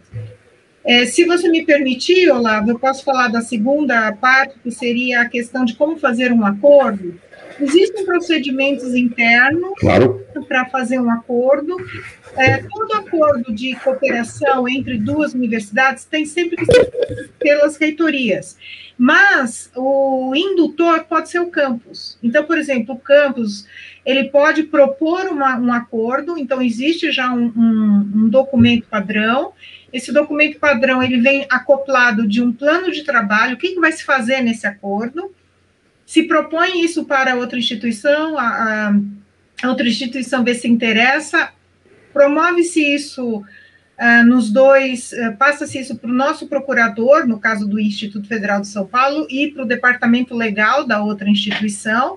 É, se você me permitir, Olavo, eu posso falar da segunda parte, que seria a questão de como fazer um acordo. Existem procedimentos internos claro. Para fazer um acordo. É, todo acordo de cooperação entre duas universidades tem sempre que ser pelas reitorias, mas o indutor pode ser o campus. Então, por exemplo, o campus ele pode propor uma, um acordo, então existe já um, um, um documento padrão. Esse documento padrão ele vem acoplado de um plano de trabalho, o que, que vai se fazer nesse acordo. Se propõe isso para outra instituição, a, a outra instituição vê se interessa, promove-se isso uh, nos dois, uh, passa-se isso para o nosso procurador, no caso do Instituto Federal de São Paulo, e para o departamento legal da outra instituição,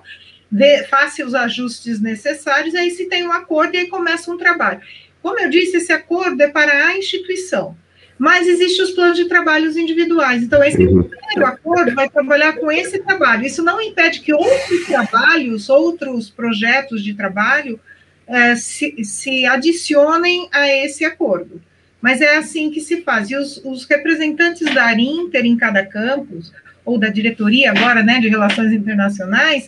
faça os ajustes necessários, aí se tem um acordo e aí começa um trabalho. Como eu disse, esse acordo é para a instituição, mas existem os planos de trabalhos individuais. Então, esse primeiro acordo vai trabalhar com esse trabalho. Isso não impede que outros trabalhos, outros projetos de trabalho eh, se, se adicionem a esse acordo. Mas é assim que se faz. E os, os representantes da Arinter em cada campus, ou da diretoria agora, né, de Relações Internacionais,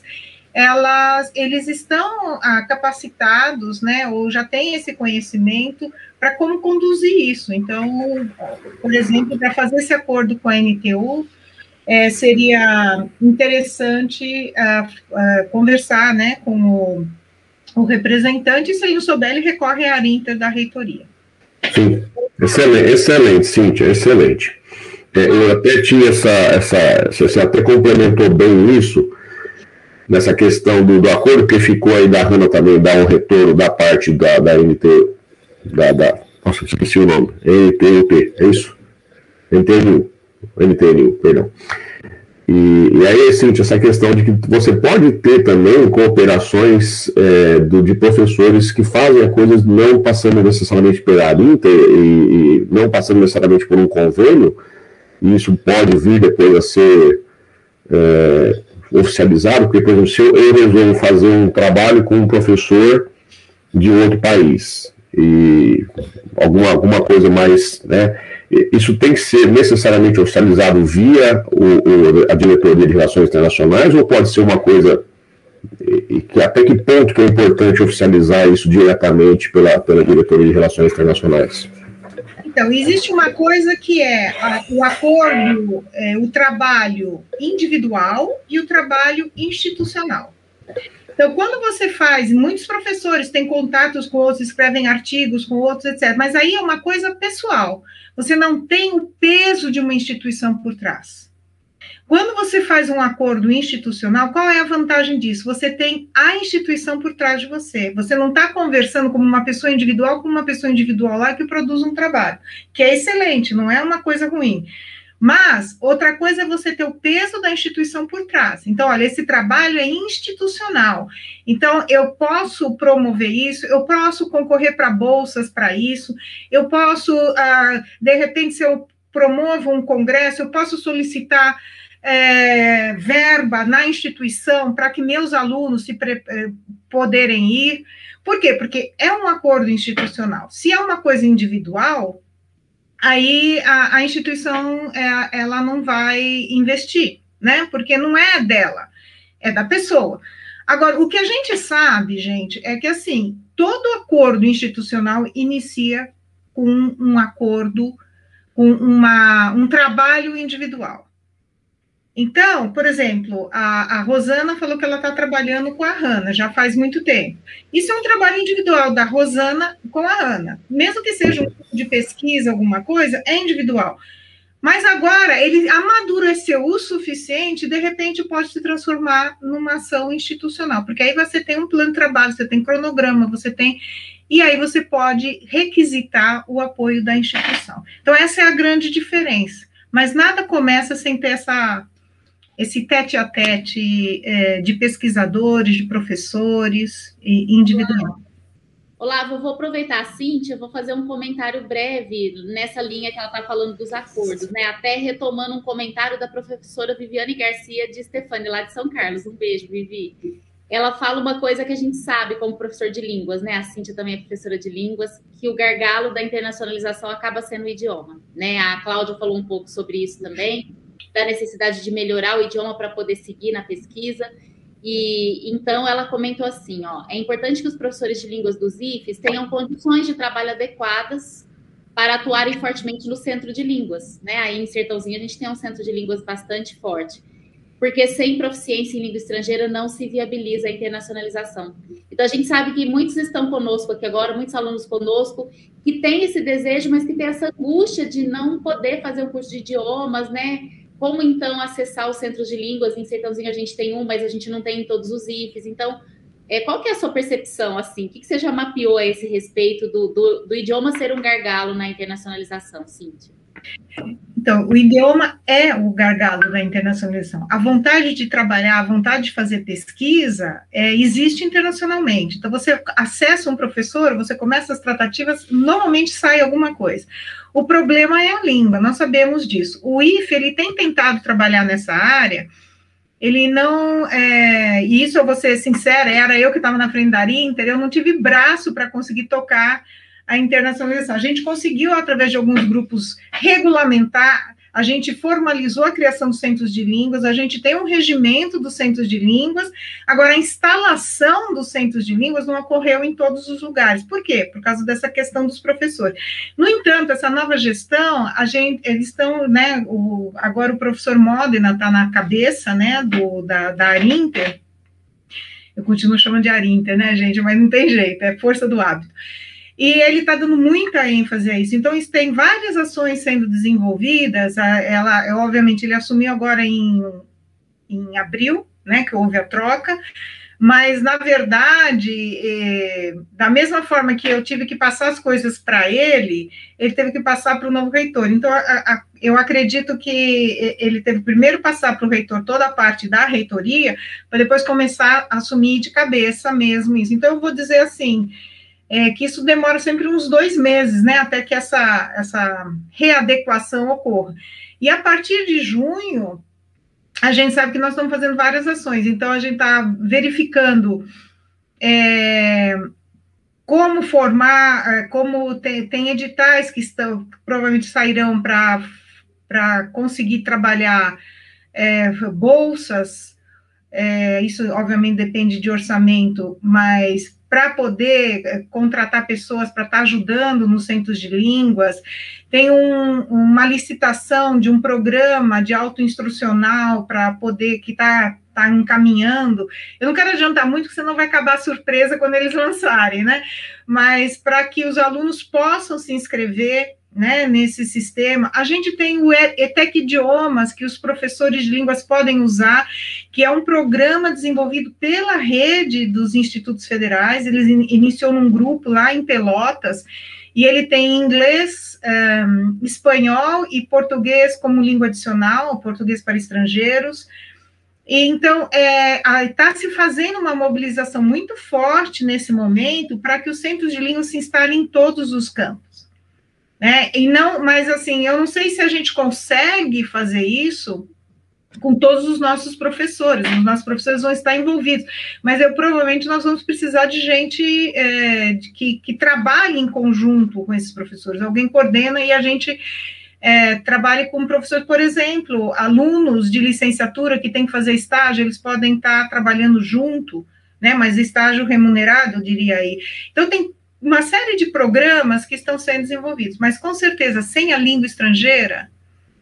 elas, eles estão ah, capacitados, né, ou já têm esse conhecimento para como conduzir isso. Então, por exemplo, para fazer esse acordo com a N T U, é, seria interessante ah, ah, conversar, né, com o, o representante, e se ele não souber, ele recorre à Arinter da reitoria. Sim, excelente, excelente, Cíntia, excelente. É, eu até tinha essa, essa, você até complementou bem isso, nessa questão do, do acordo, que ficou aí da Hanna também dar um retorno da parte da, da N T, da, da, nossa, esqueci o nome, N T U P, é isso? N T N U, N T N U, perdão. E, e aí, Cíntia, essa questão de que você pode ter também cooperações é, do, de professores que fazem coisas não passando necessariamente pela Arinter e, e não passando necessariamente por um convênio, e isso pode vir depois a ser é, oficializado, porque, por exemplo, se eu, eu resolvo fazer um trabalho com um professor de outro país, e alguma, alguma coisa mais, né, isso tem que ser necessariamente oficializado via o, o, a diretoria de Relações Internacionais, ou pode ser uma coisa, e, que, até que ponto que é importante oficializar isso diretamente pela, pela diretoria de Relações Internacionais? Então, existe uma coisa que é a, o acordo, é, o trabalho individual e o trabalho institucional. Então, quando você faz, muitos professores têm contatos com outros, escrevem artigos com outros, etcétera, mas aí é uma coisa pessoal. Você não tem o peso de uma instituição por trás. Quando você faz um acordo institucional, qual é a vantagem disso? Você tem a instituição por trás de você. Você não está conversando como uma pessoa individual com uma pessoa individual lá que produz um trabalho, que é excelente, não é uma coisa ruim. Mas outra coisa é você ter o peso da instituição por trás. Então, olha, esse trabalho é institucional. Então, eu posso promover isso, eu posso concorrer para bolsas para isso, eu posso, ah, de repente, se eu promovo um congresso, eu posso solicitar É, verba na instituição para que meus alunos se pre, poderem ir. Por quê? Porque é um acordo institucional. Se é uma coisa individual, aí a, a instituição é, ela não vai investir, né? Porque não é dela, é da pessoa. Agora, o que a gente sabe, gente, é que assim, todo acordo institucional inicia com um acordo, com uma, um trabalho individual. Então, por exemplo, a, a Rosana falou que ela está trabalhando com a Hannah já faz muito tempo. Isso é um trabalho individual da Rosana com a Hannah. Mesmo que seja um tipo de pesquisa, alguma coisa, é individual. Mas agora, ele amadureceu o suficiente, de repente pode se transformar numa ação institucional, porque aí você tem um plano de trabalho, você tem cronograma, você tem... E aí você pode requisitar o apoio da instituição. Então, essa é a grande diferença. Mas nada começa sem ter essa... esse tete-a-tete é, de pesquisadores, de professores, individual. Olavo, eu vou aproveitar a Cíntia, vou fazer um comentário breve nessa linha que ela está falando dos acordos, né? Até retomando um comentário da professora Viviane Garcia de Stefani, lá de São Carlos. Um beijo, Vivi. Ela fala uma coisa que a gente sabe como professor de línguas, né? A Cíntia também é professora de línguas, que o gargalo da internacionalização acaba sendo o idioma, né? A Cláudia falou um pouco sobre isso também, da necessidade de melhorar o idioma para poder seguir na pesquisa. E então ela comentou assim, ó, é importante que os professores de línguas dos I F Es tenham condições de trabalho adequadas para atuarem fortemente no centro de línguas, né? Aí em Sertãozinho a gente tem um centro de línguas bastante forte, porque sem proficiência em língua estrangeira não se viabiliza a internacionalização. Então a gente sabe que muitos estão conosco aqui agora, muitos alunos conosco, que têm esse desejo, mas que têm essa angústia de não poder fazer um curso de idiomas, né? Como, então, acessar os centros de línguas? Em Sertãozinho a gente tem um, mas a gente não tem em todos os I F Es. Então, é, qual que é a sua percepção, assim? O que, que você já mapeou a esse respeito do, do, do idioma ser um gargalo na internacionalização, Cíntia? Então, o idioma é o gargalo da internacionalização. A vontade de trabalhar, a vontade de fazer pesquisa, é, existe internacionalmente. Então, você acessa um professor, você começa as tratativas, normalmente sai alguma coisa. O problema é a língua, nós sabemos disso. O I F E, ele tem tentado trabalhar nessa área, ele não, é, e isso eu vou ser sincera, era eu que estava na frente da Inter, eu não tive braço para conseguir tocar a internacionalização. A gente conseguiu, através de alguns grupos, regulamentar, a gente formalizou a criação dos centros de línguas, a gente tem um regimento dos centros de línguas, agora a instalação dos centros de línguas não ocorreu em todos os lugares. Por quê? Por causa dessa questão dos professores. No entanto, essa nova gestão, a gente, eles estão, né, o, agora o professor Modena está na cabeça, né, do, da, da Arinter, eu continuo chamando de Arinter, né, gente, mas não tem jeito, é força do hábito. E ele está dando muita ênfase a isso. Então, isso tem várias ações sendo desenvolvidas. Ela, obviamente, ele assumiu agora em, em abril, né, que houve a troca, mas, na verdade, é, da mesma forma que eu tive que passar as coisas para ele, ele teve que passar para o novo reitor. Então, a, a, eu acredito que ele teve primeiro passar para o reitor toda a parte da reitoria, para depois começar a assumir de cabeça mesmo isso. Então, eu vou dizer assim... É, que isso demora sempre uns dois meses, né, até que essa, essa readequação ocorra. E a partir de junho, a gente sabe que nós estamos fazendo várias ações, então a gente está verificando é, como formar, como tem, tem editais que estão, provavelmente sairão para conseguir trabalhar é, bolsas, é, isso obviamente depende de orçamento, mas para poder contratar pessoas para estar ajudando nos centros de línguas, tem um, uma licitação de um programa de autoinstrucional para poder, que está tá encaminhando. Eu não quero adiantar muito, porque senão vai acabar a surpresa quando eles lançarem, né? Mas para que os alunos possam se inscrever, né, nesse sistema. A gente tem o E T E C Idiomas, que os professores de línguas podem usar, que é um programa desenvolvido pela rede dos institutos federais. Eles in, iniciou num grupo lá em Pelotas, e ele tem inglês, um, espanhol e português como língua adicional, português para estrangeiros. E, então, está é, se fazendo uma mobilização muito forte nesse momento para que os centros de línguas se instalem em todos os campos. Né? E não, mas assim, eu não sei se a gente consegue fazer isso com todos os nossos professores, os nossos professores vão estar envolvidos, mas eu, provavelmente nós vamos precisar de gente é, de, que, que trabalhe em conjunto com esses professores, alguém coordena e a gente é, trabalhe com professores, por exemplo, alunos de licenciatura que têm que fazer estágio, eles podem estar trabalhando junto, né, mas estágio remunerado, eu diria aí. Então, tem uma série de programas que estão sendo desenvolvidos, mas com certeza, sem a língua estrangeira,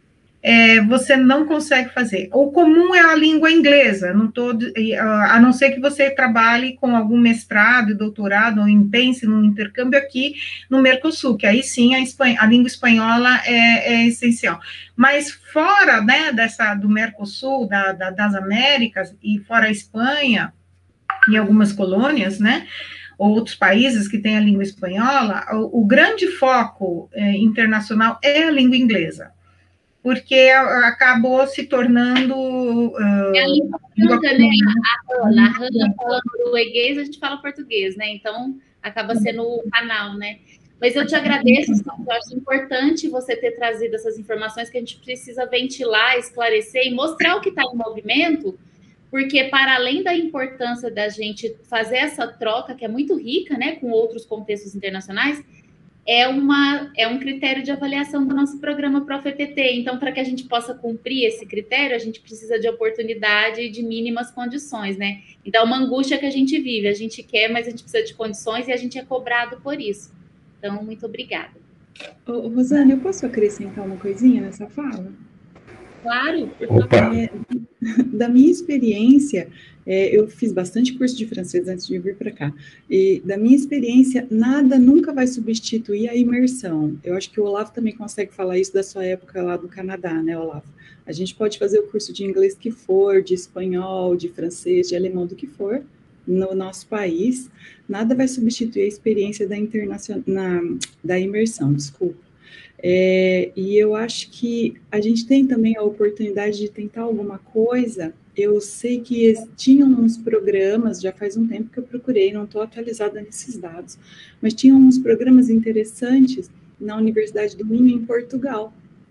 é, você não consegue fazer. O comum é a língua inglesa, não tô, a não ser que você trabalhe com algum mestrado e doutorado, ou pense num intercâmbio aqui no Mercosul, que aí sim a, espanha, a língua espanhola é, é essencial. Mas fora, né, dessa, do Mercosul, da, da, das Américas, e fora a Espanha, em algumas colônias, né, outros países que têm a língua espanhola, o, o grande foco é, internacional é a língua inglesa, porque acabou se tornando... Uh, é a língua franca, né? A Hanna, a Hanna fala norueguês, a gente fala português, né? Então, acaba sendo o canal, né? Mas eu te agradeço, eu acho importante você ter trazido essas informações que a gente precisa ventilar, esclarecer e mostrar o que está em movimento, porque para além da importância da gente fazer essa troca, que é muito rica, né, com outros contextos internacionais, é, uma, é um critério de avaliação do nosso programa Prof E T T. Então, para que a gente possa cumprir esse critério, a gente precisa de oportunidade e de mínimas condições, né? Então, é uma angústia que a gente vive, a gente quer, mas a gente precisa de condições e a gente é cobrado por isso. Então, muito obrigada. Ô, Rosane, eu posso acrescentar uma coisinha nessa fala? Claro. Opa. É, da minha experiência, é, eu fiz bastante curso de francês antes de vir para cá, e da minha experiência, nada nunca vai substituir a imersão. Eu acho que o Olavo também consegue falar isso da sua época lá do Canadá, né, Olavo? A gente pode fazer o curso de inglês que for, de espanhol, de francês, de alemão, do que for, no nosso país, nada vai substituir a experiência da, internacion... Na, da imersão, desculpa. É, e eu acho que a gente tem também a oportunidade de tentar alguma coisa. Eu sei que tinham uns programas, já faz um tempo que eu procurei, não estou atualizada nesses dados, mas tinham uns programas interessantes na Universidade do Minho, em Portugal.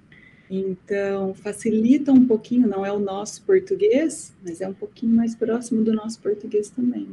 Então, facilita um pouquinho, não é o nosso português, mas é um pouquinho mais próximo do nosso português também.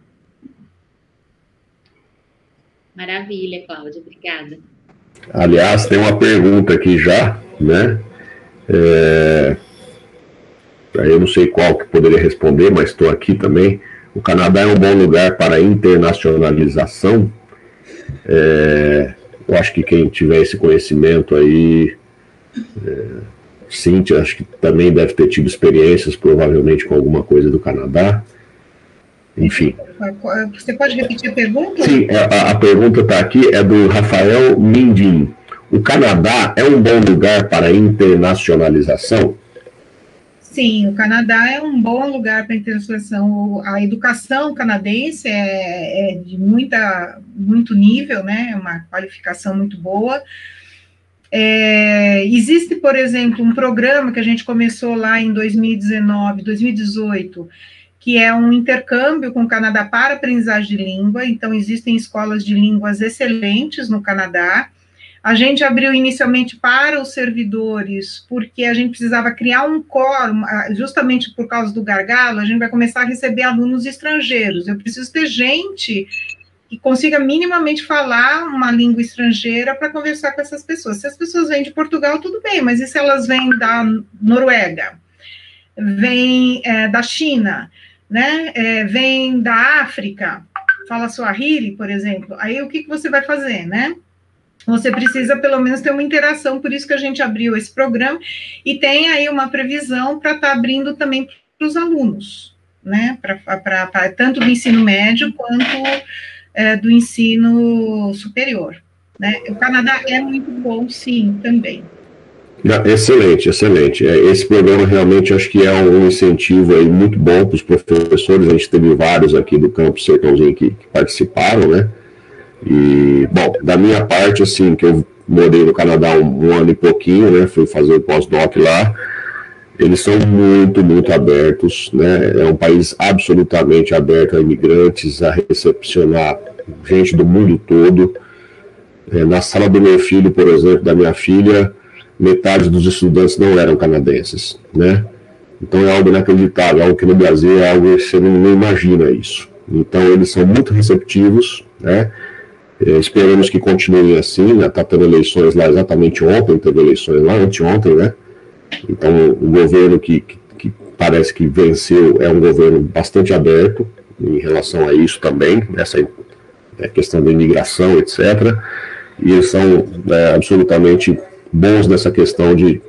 Maravilha, Cláudia, obrigada. Aliás, tem uma pergunta aqui já, né? É... Eu não sei qual que poderia responder, mas estou aqui também. O Canadá é um bom lugar para internacionalização? É... Eu acho que quem tiver esse conhecimento aí, é... Cíntia, acho que também deve ter tido experiências, provavelmente, com alguma coisa do Canadá. Enfim. Você pode repetir a pergunta? Sim, a, a pergunta está aqui, é do Rafael Mindin. O Canadá é um bom lugar para internacionalização? Sim, o Canadá é um bom lugar para internacionalização. A educação canadense é, é de muita, muito nível, né? É uma qualificação muito boa. É, existe, por exemplo, um programa que a gente começou lá em dois mil e dezenove, dois mil e dezoito, que é um intercâmbio com o Canadá para aprendizagem de língua. Então, existem escolas de línguas excelentes no Canadá. A gente abriu inicialmente para os servidores, porque a gente precisava criar um quórum, justamente por causa do gargalo, a gente vai começar a receber alunos estrangeiros. Eu preciso ter gente que consiga minimamente falar uma língua estrangeira para conversar com essas pessoas. Se as pessoas vêm de Portugal, tudo bem, mas e se elas vêm da Noruega, vêm é, da China, né, é, vem da África, fala Swahili, por exemplo, aí o que, que você vai fazer, né? Você precisa, pelo menos, ter uma interação, por isso que a gente abriu esse programa, e tem aí uma previsão para estar tá abrindo também para os alunos, né, pra, pra, pra, tanto do ensino médio quanto é, do ensino superior, né? O Canadá é muito bom, sim, também. Excelente, excelente. Esse programa realmente acho que é um incentivo aí muito bom para os professores. A gente teve vários aqui do Campus Sertãozinho que, que participaram, né? E, bom, da minha parte, assim, que eu morei no Canadá um, um ano e pouquinho, né? Fui fazer o pós-doc lá. Eles são muito, muito abertos, né? É um país absolutamente aberto a imigrantes, a recepcionar gente do mundo todo. É, na sala do meu filho, por exemplo, da minha filha, metade dos estudantes não eram canadenses, né? Então é algo inacreditável, algo que no Brasil é algo que você não, não imagina isso. Então eles são muito receptivos, né? É, esperamos que continuem assim, né? Tá tendo eleições lá exatamente ontem, teve eleições lá anteontem, né? Então o governo que, que, que parece que venceu é um governo bastante aberto em relação a isso também, essa é, questão da imigração, etcétera. E eles são é, absolutamente bons nessa questão de,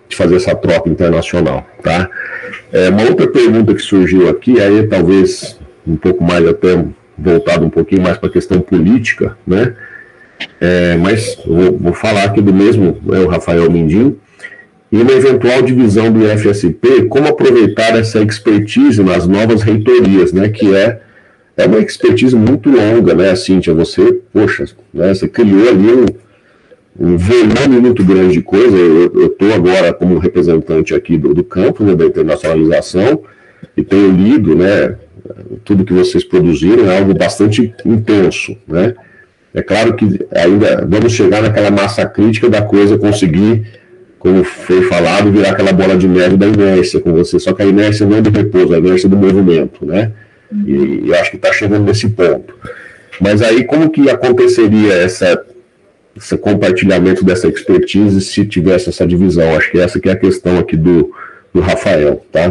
de fazer essa troca internacional, tá? É, uma outra pergunta que surgiu aqui, aí talvez um pouco mais até voltado um pouquinho mais para a questão política, né? É, mas vou, vou falar aqui do mesmo, né, o Rafael Mindinho. E uma eventual divisão do I F S P, como aproveitar essa expertise nas novas reitorias, né? Que é É uma expertise muito longa, né, Cíntia? Você, poxa, né, você criou ali um, um volume muito grande de coisa. Eu estou agora como representante aqui do, do campo, né, da internacionalização, e tenho lido, né, tudo que vocês produziram, é algo bastante intenso, né? É claro que ainda vamos chegar naquela massa crítica da coisa conseguir, como foi falado, virar aquela bola de neve da inércia com você, só que a inércia não é do repouso, a inércia é do movimento, né? E, e acho que está chegando nesse ponto. Mas aí, como que aconteceria essa, esse compartilhamento dessa expertise se tivesse essa divisão? Acho que essa que é a questão aqui do, do Rafael, tá?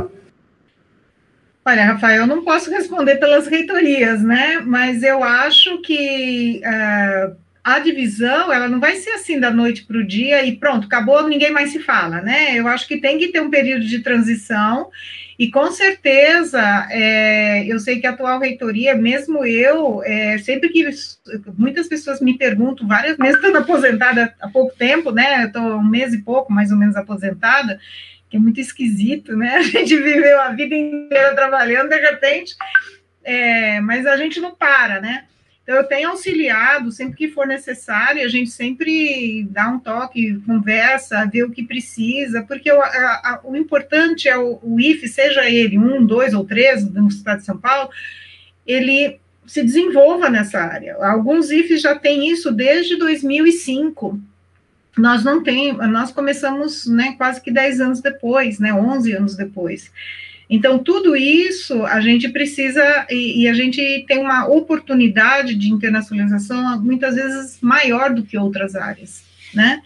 Olha, Rafael, eu não posso responder pelas reitorias, né? Mas eu acho que uh, a divisão, ela não vai ser assim da noite para o dia e pronto, acabou, ninguém mais se fala, né? Eu acho que tem que ter um período de transição. E com certeza, é, eu sei que a atual reitoria, mesmo eu, é, sempre que muitas pessoas me perguntam, várias vezes estando aposentada há pouco tempo, né, eu estou um mês e pouco, mais ou menos, aposentada, que é muito esquisito, né, a gente viveu a vida inteira trabalhando, de repente, é, mas a gente não para, né. Então, eu tenho auxiliado, sempre que for necessário, a gente sempre dá um toque, conversa, vê o que precisa, porque o, a, a, o importante é o, o I F E, seja ele um, dois ou três, no estado de São Paulo, ele se desenvolva nessa área. Alguns I F Es já têm isso desde dois mil e cinco. Nós não temos, nós começamos, né, quase que dez anos depois, né, onze anos depois. Então, tudo isso a gente precisa, e, e a gente tem uma oportunidade de internacionalização muitas vezes maior do que outras áreas, né?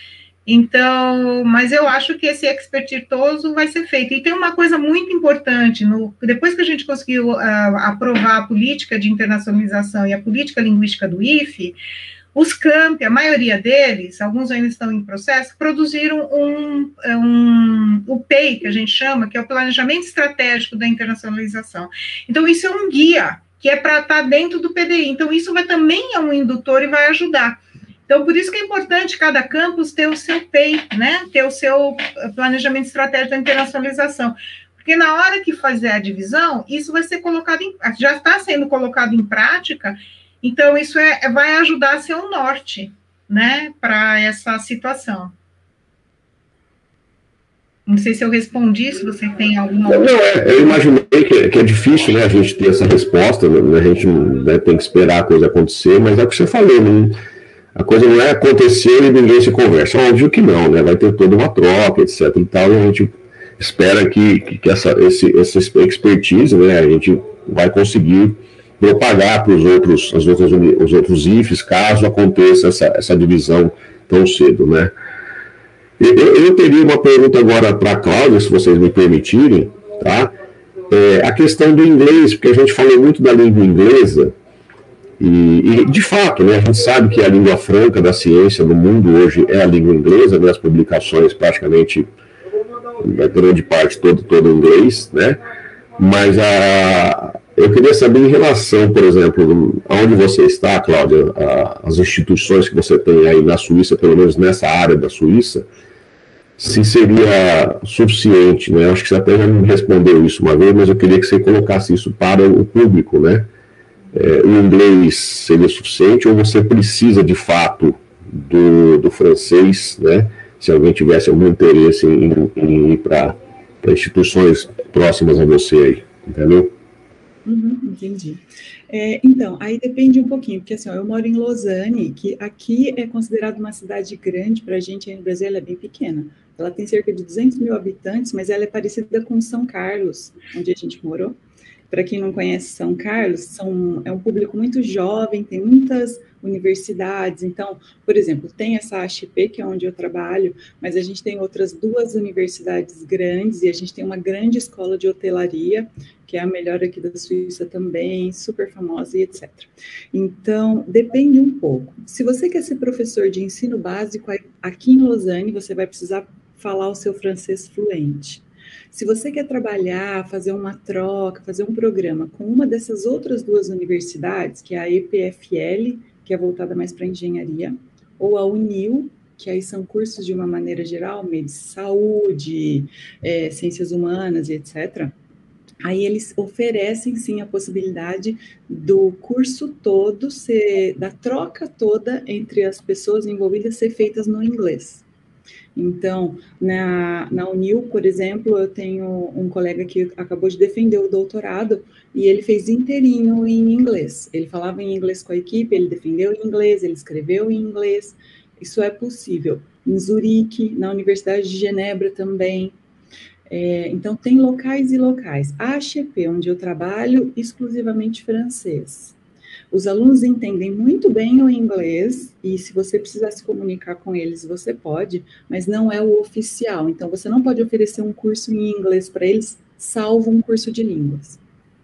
Então, mas eu acho que esse expertise todo vai ser feito. E tem uma coisa muito importante, no, depois que a gente conseguiu uh, aprovar a política de internacionalização e a política linguística do I F E, os campi, a maioria deles, alguns ainda estão em processo, produziram um, um, o P E I, que a gente chama, que é o Planejamento Estratégico da Internacionalização. Então, isso é um guia, que é para estar dentro do P D I. Então, isso vai, também é um indutor e vai ajudar. Então, por isso que é importante cada campus ter o seu P E I, né? Ter o seu Planejamento Estratégico da Internacionalização. Porque na hora que fazer a divisão, isso vai ser colocado em, já está sendo colocado em prática. Então, isso é, vai ajudar a ser um norte, né, para essa situação. Não sei se eu respondi, se você tem alguma... Não, não é, eu imaginei que, que é difícil, né, a gente ter essa resposta, né, a gente, né, tem que esperar a coisa acontecer, mas é o que você falou, né, a coisa não é acontecer e ninguém se conversa. Óbvio que não, né, vai ter toda uma troca, etc e tal, e a gente espera que, que, que essa, esse, essa expertise, né, a gente vai conseguir propagar para os outros, as outras, os outros I F Es, caso aconteça essa, essa divisão tão cedo, né? Eu, eu teria uma pergunta agora para a Cláudia, se vocês me permitirem, tá? É, a questão do inglês, porque a gente falou muito da língua inglesa, e, e de fato, né, a gente sabe que a língua franca da ciência no mundo hoje é a língua inglesa, né, as publicações praticamente, a grande parte todo, todo em inglês, né? Mas a... eu queria saber em relação, por exemplo, aonde você está, Cláudia, a, as instituições que você tem aí na Suíça, pelo menos nessa área da Suíça, se seria suficiente, né? Acho que você até já me respondeu isso uma vez, mas eu queria que você colocasse isso para o público, né? É, o inglês seria suficiente ou você precisa, de fato, do, do francês, né? Se alguém tivesse algum interesse em, em ir para instituições próximas a você aí, entendeu? Uhum, entendi. É, então, aí depende um pouquinho, porque assim, ó, eu moro em Lausanne, que aqui é considerada uma cidade grande, para a gente aí no Brasil ela é bem pequena. Ela tem cerca de duzentos mil habitantes, mas ela é parecida com São Carlos, onde a gente morou. Para quem não conhece São Carlos, são, é um público muito jovem, tem muitas universidades. Então, por exemplo, tem essa H P, que é onde eu trabalho, mas a gente tem outras duas universidades grandes e a gente tem uma grande escola de hotelaria, que é a melhor aqui da Suíça também, super famosa e etcétera. Então, depende um pouco. Se você quer ser professor de ensino básico, aqui em Lausanne, você vai precisar falar o seu francês fluente. Se você quer trabalhar, fazer uma troca, fazer um programa com uma dessas outras duas universidades, que é a E P F L, que é voltada mais para engenharia, ou a UNIL, que aí são cursos de uma maneira geral, medicina, saúde, é, ciências humanas e etcétera, aí eles oferecem, sim, a possibilidade do curso todo, ser, da troca toda entre as pessoas envolvidas ser feitas no inglês. Então, na, na UNIL, por exemplo, eu tenho um colega que acabou de defender o doutorado e ele fez inteirinho em inglês. Ele falava em inglês com a equipe, ele defendeu em inglês, ele escreveu em inglês. Isso é possível. Em Zurique, na Universidade de Genebra também. É, então, tem locais e locais. A H E P, onde eu trabalho, exclusivamente francês. Os alunos entendem muito bem o inglês, e se você precisar se comunicar com eles, você pode, mas não é o oficial. Então, você não pode oferecer um curso em inglês para eles, salvo um curso de línguas.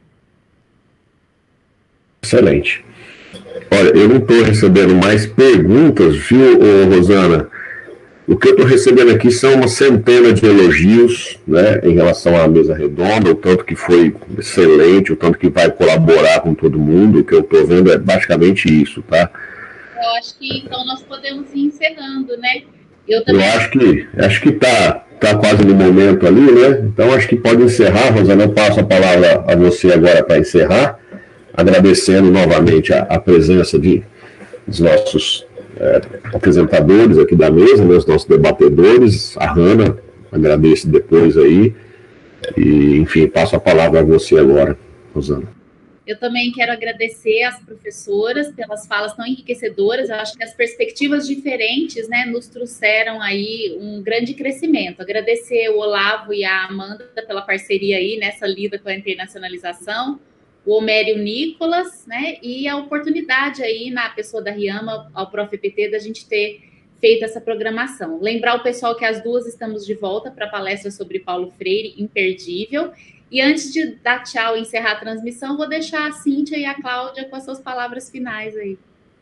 Excelente. Olha, eu não estou recebendo mais perguntas, viu, Rosana? O que eu estou recebendo aqui são uma centena de elogios, né, em relação à mesa redonda, o tanto que foi excelente, o tanto que vai colaborar com todo mundo. O que eu estou vendo é basicamente isso, tá? Eu acho que então nós podemos ir encerrando, né? Eu também. Eu acho que acho que tá, tá quase no momento ali, né? Então acho que pode encerrar, Rosana. Eu passo a palavra a você agora para encerrar, agradecendo novamente a, a presença de, dos nossos É, apresentadores aqui da mesa, né, os nossos debatedores, a Hanna, agradeço depois aí, e enfim, passo a palavra a você agora, Rosana. Eu também quero agradecer às professoras pelas falas tão enriquecedoras. Eu acho que as perspectivas diferentes, né, nos trouxeram aí um grande crescimento. Agradecer o Olavo e a Amanda pela parceria aí nessa lida com a internacionalização, o Homério Nicolas, né, e a oportunidade aí na pessoa da Riama, ao Prof E P T, da gente ter feito essa programação. Lembrar o pessoal que as duas estamos de volta para a palestra sobre Paulo Freire, imperdível. E antes de dar tchau e encerrar a transmissão, vou deixar a Cíntia e a Cláudia com as suas palavras finais aí.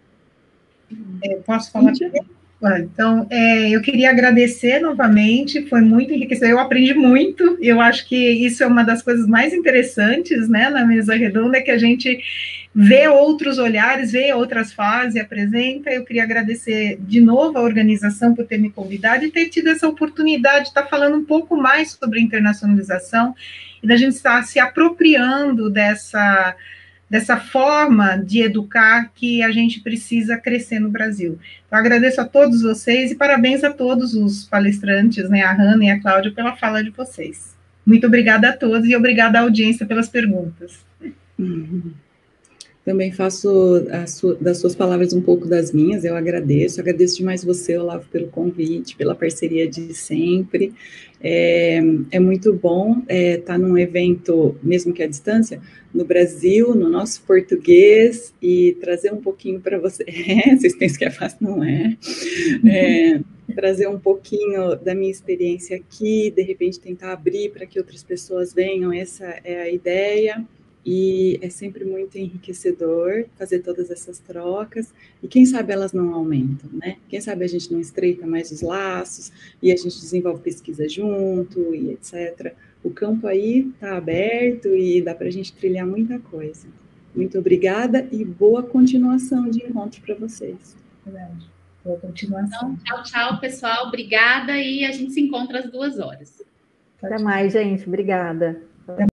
É, posso falar? Então, é, eu queria agradecer novamente, foi muito enriquecedor, eu aprendi muito, eu acho que isso é uma das coisas mais interessantes, né, na mesa redonda, é que a gente vê outros olhares, vê outras fases, apresenta. Eu queria agradecer de novo a organização por ter me convidado e ter tido essa oportunidade de estar falando um pouco mais sobre internacionalização e da gente estar se apropriando dessa... dessa forma de educar que a gente precisa crescer no Brasil. Então, agradeço a todos vocês e parabéns a todos os palestrantes, né, a Hanna e a Cláudia, pela fala de vocês. Muito obrigada a todos e obrigada à audiência pelas perguntas. Uhum. Também faço a sua, das suas palavras um pouco das minhas, eu agradeço, agradeço demais você, Olavo, pelo convite, pela parceria de sempre. É, é muito bom é, estar num evento, mesmo que à distância, no Brasil, no nosso português, e trazer um pouquinho para você. É, vocês pensam que é fácil, não é? é trazer um pouquinho da minha experiência aqui, de repente tentar abrir para que outras pessoas venham, essa é a ideia. E é sempre muito enriquecedor fazer todas essas trocas, e quem sabe elas não aumentam, né? Quem sabe a gente não estreita mais os laços, e a gente desenvolve pesquisa junto, e etcétera. O campo aí está aberto e dá para a gente trilhar muita coisa. Muito obrigada e boa continuação de encontro para vocês. Verdade. Boa continuação. Então, tchau, tchau, pessoal. Obrigada, e a gente se encontra às duas horas. Até mais, gente. Obrigada.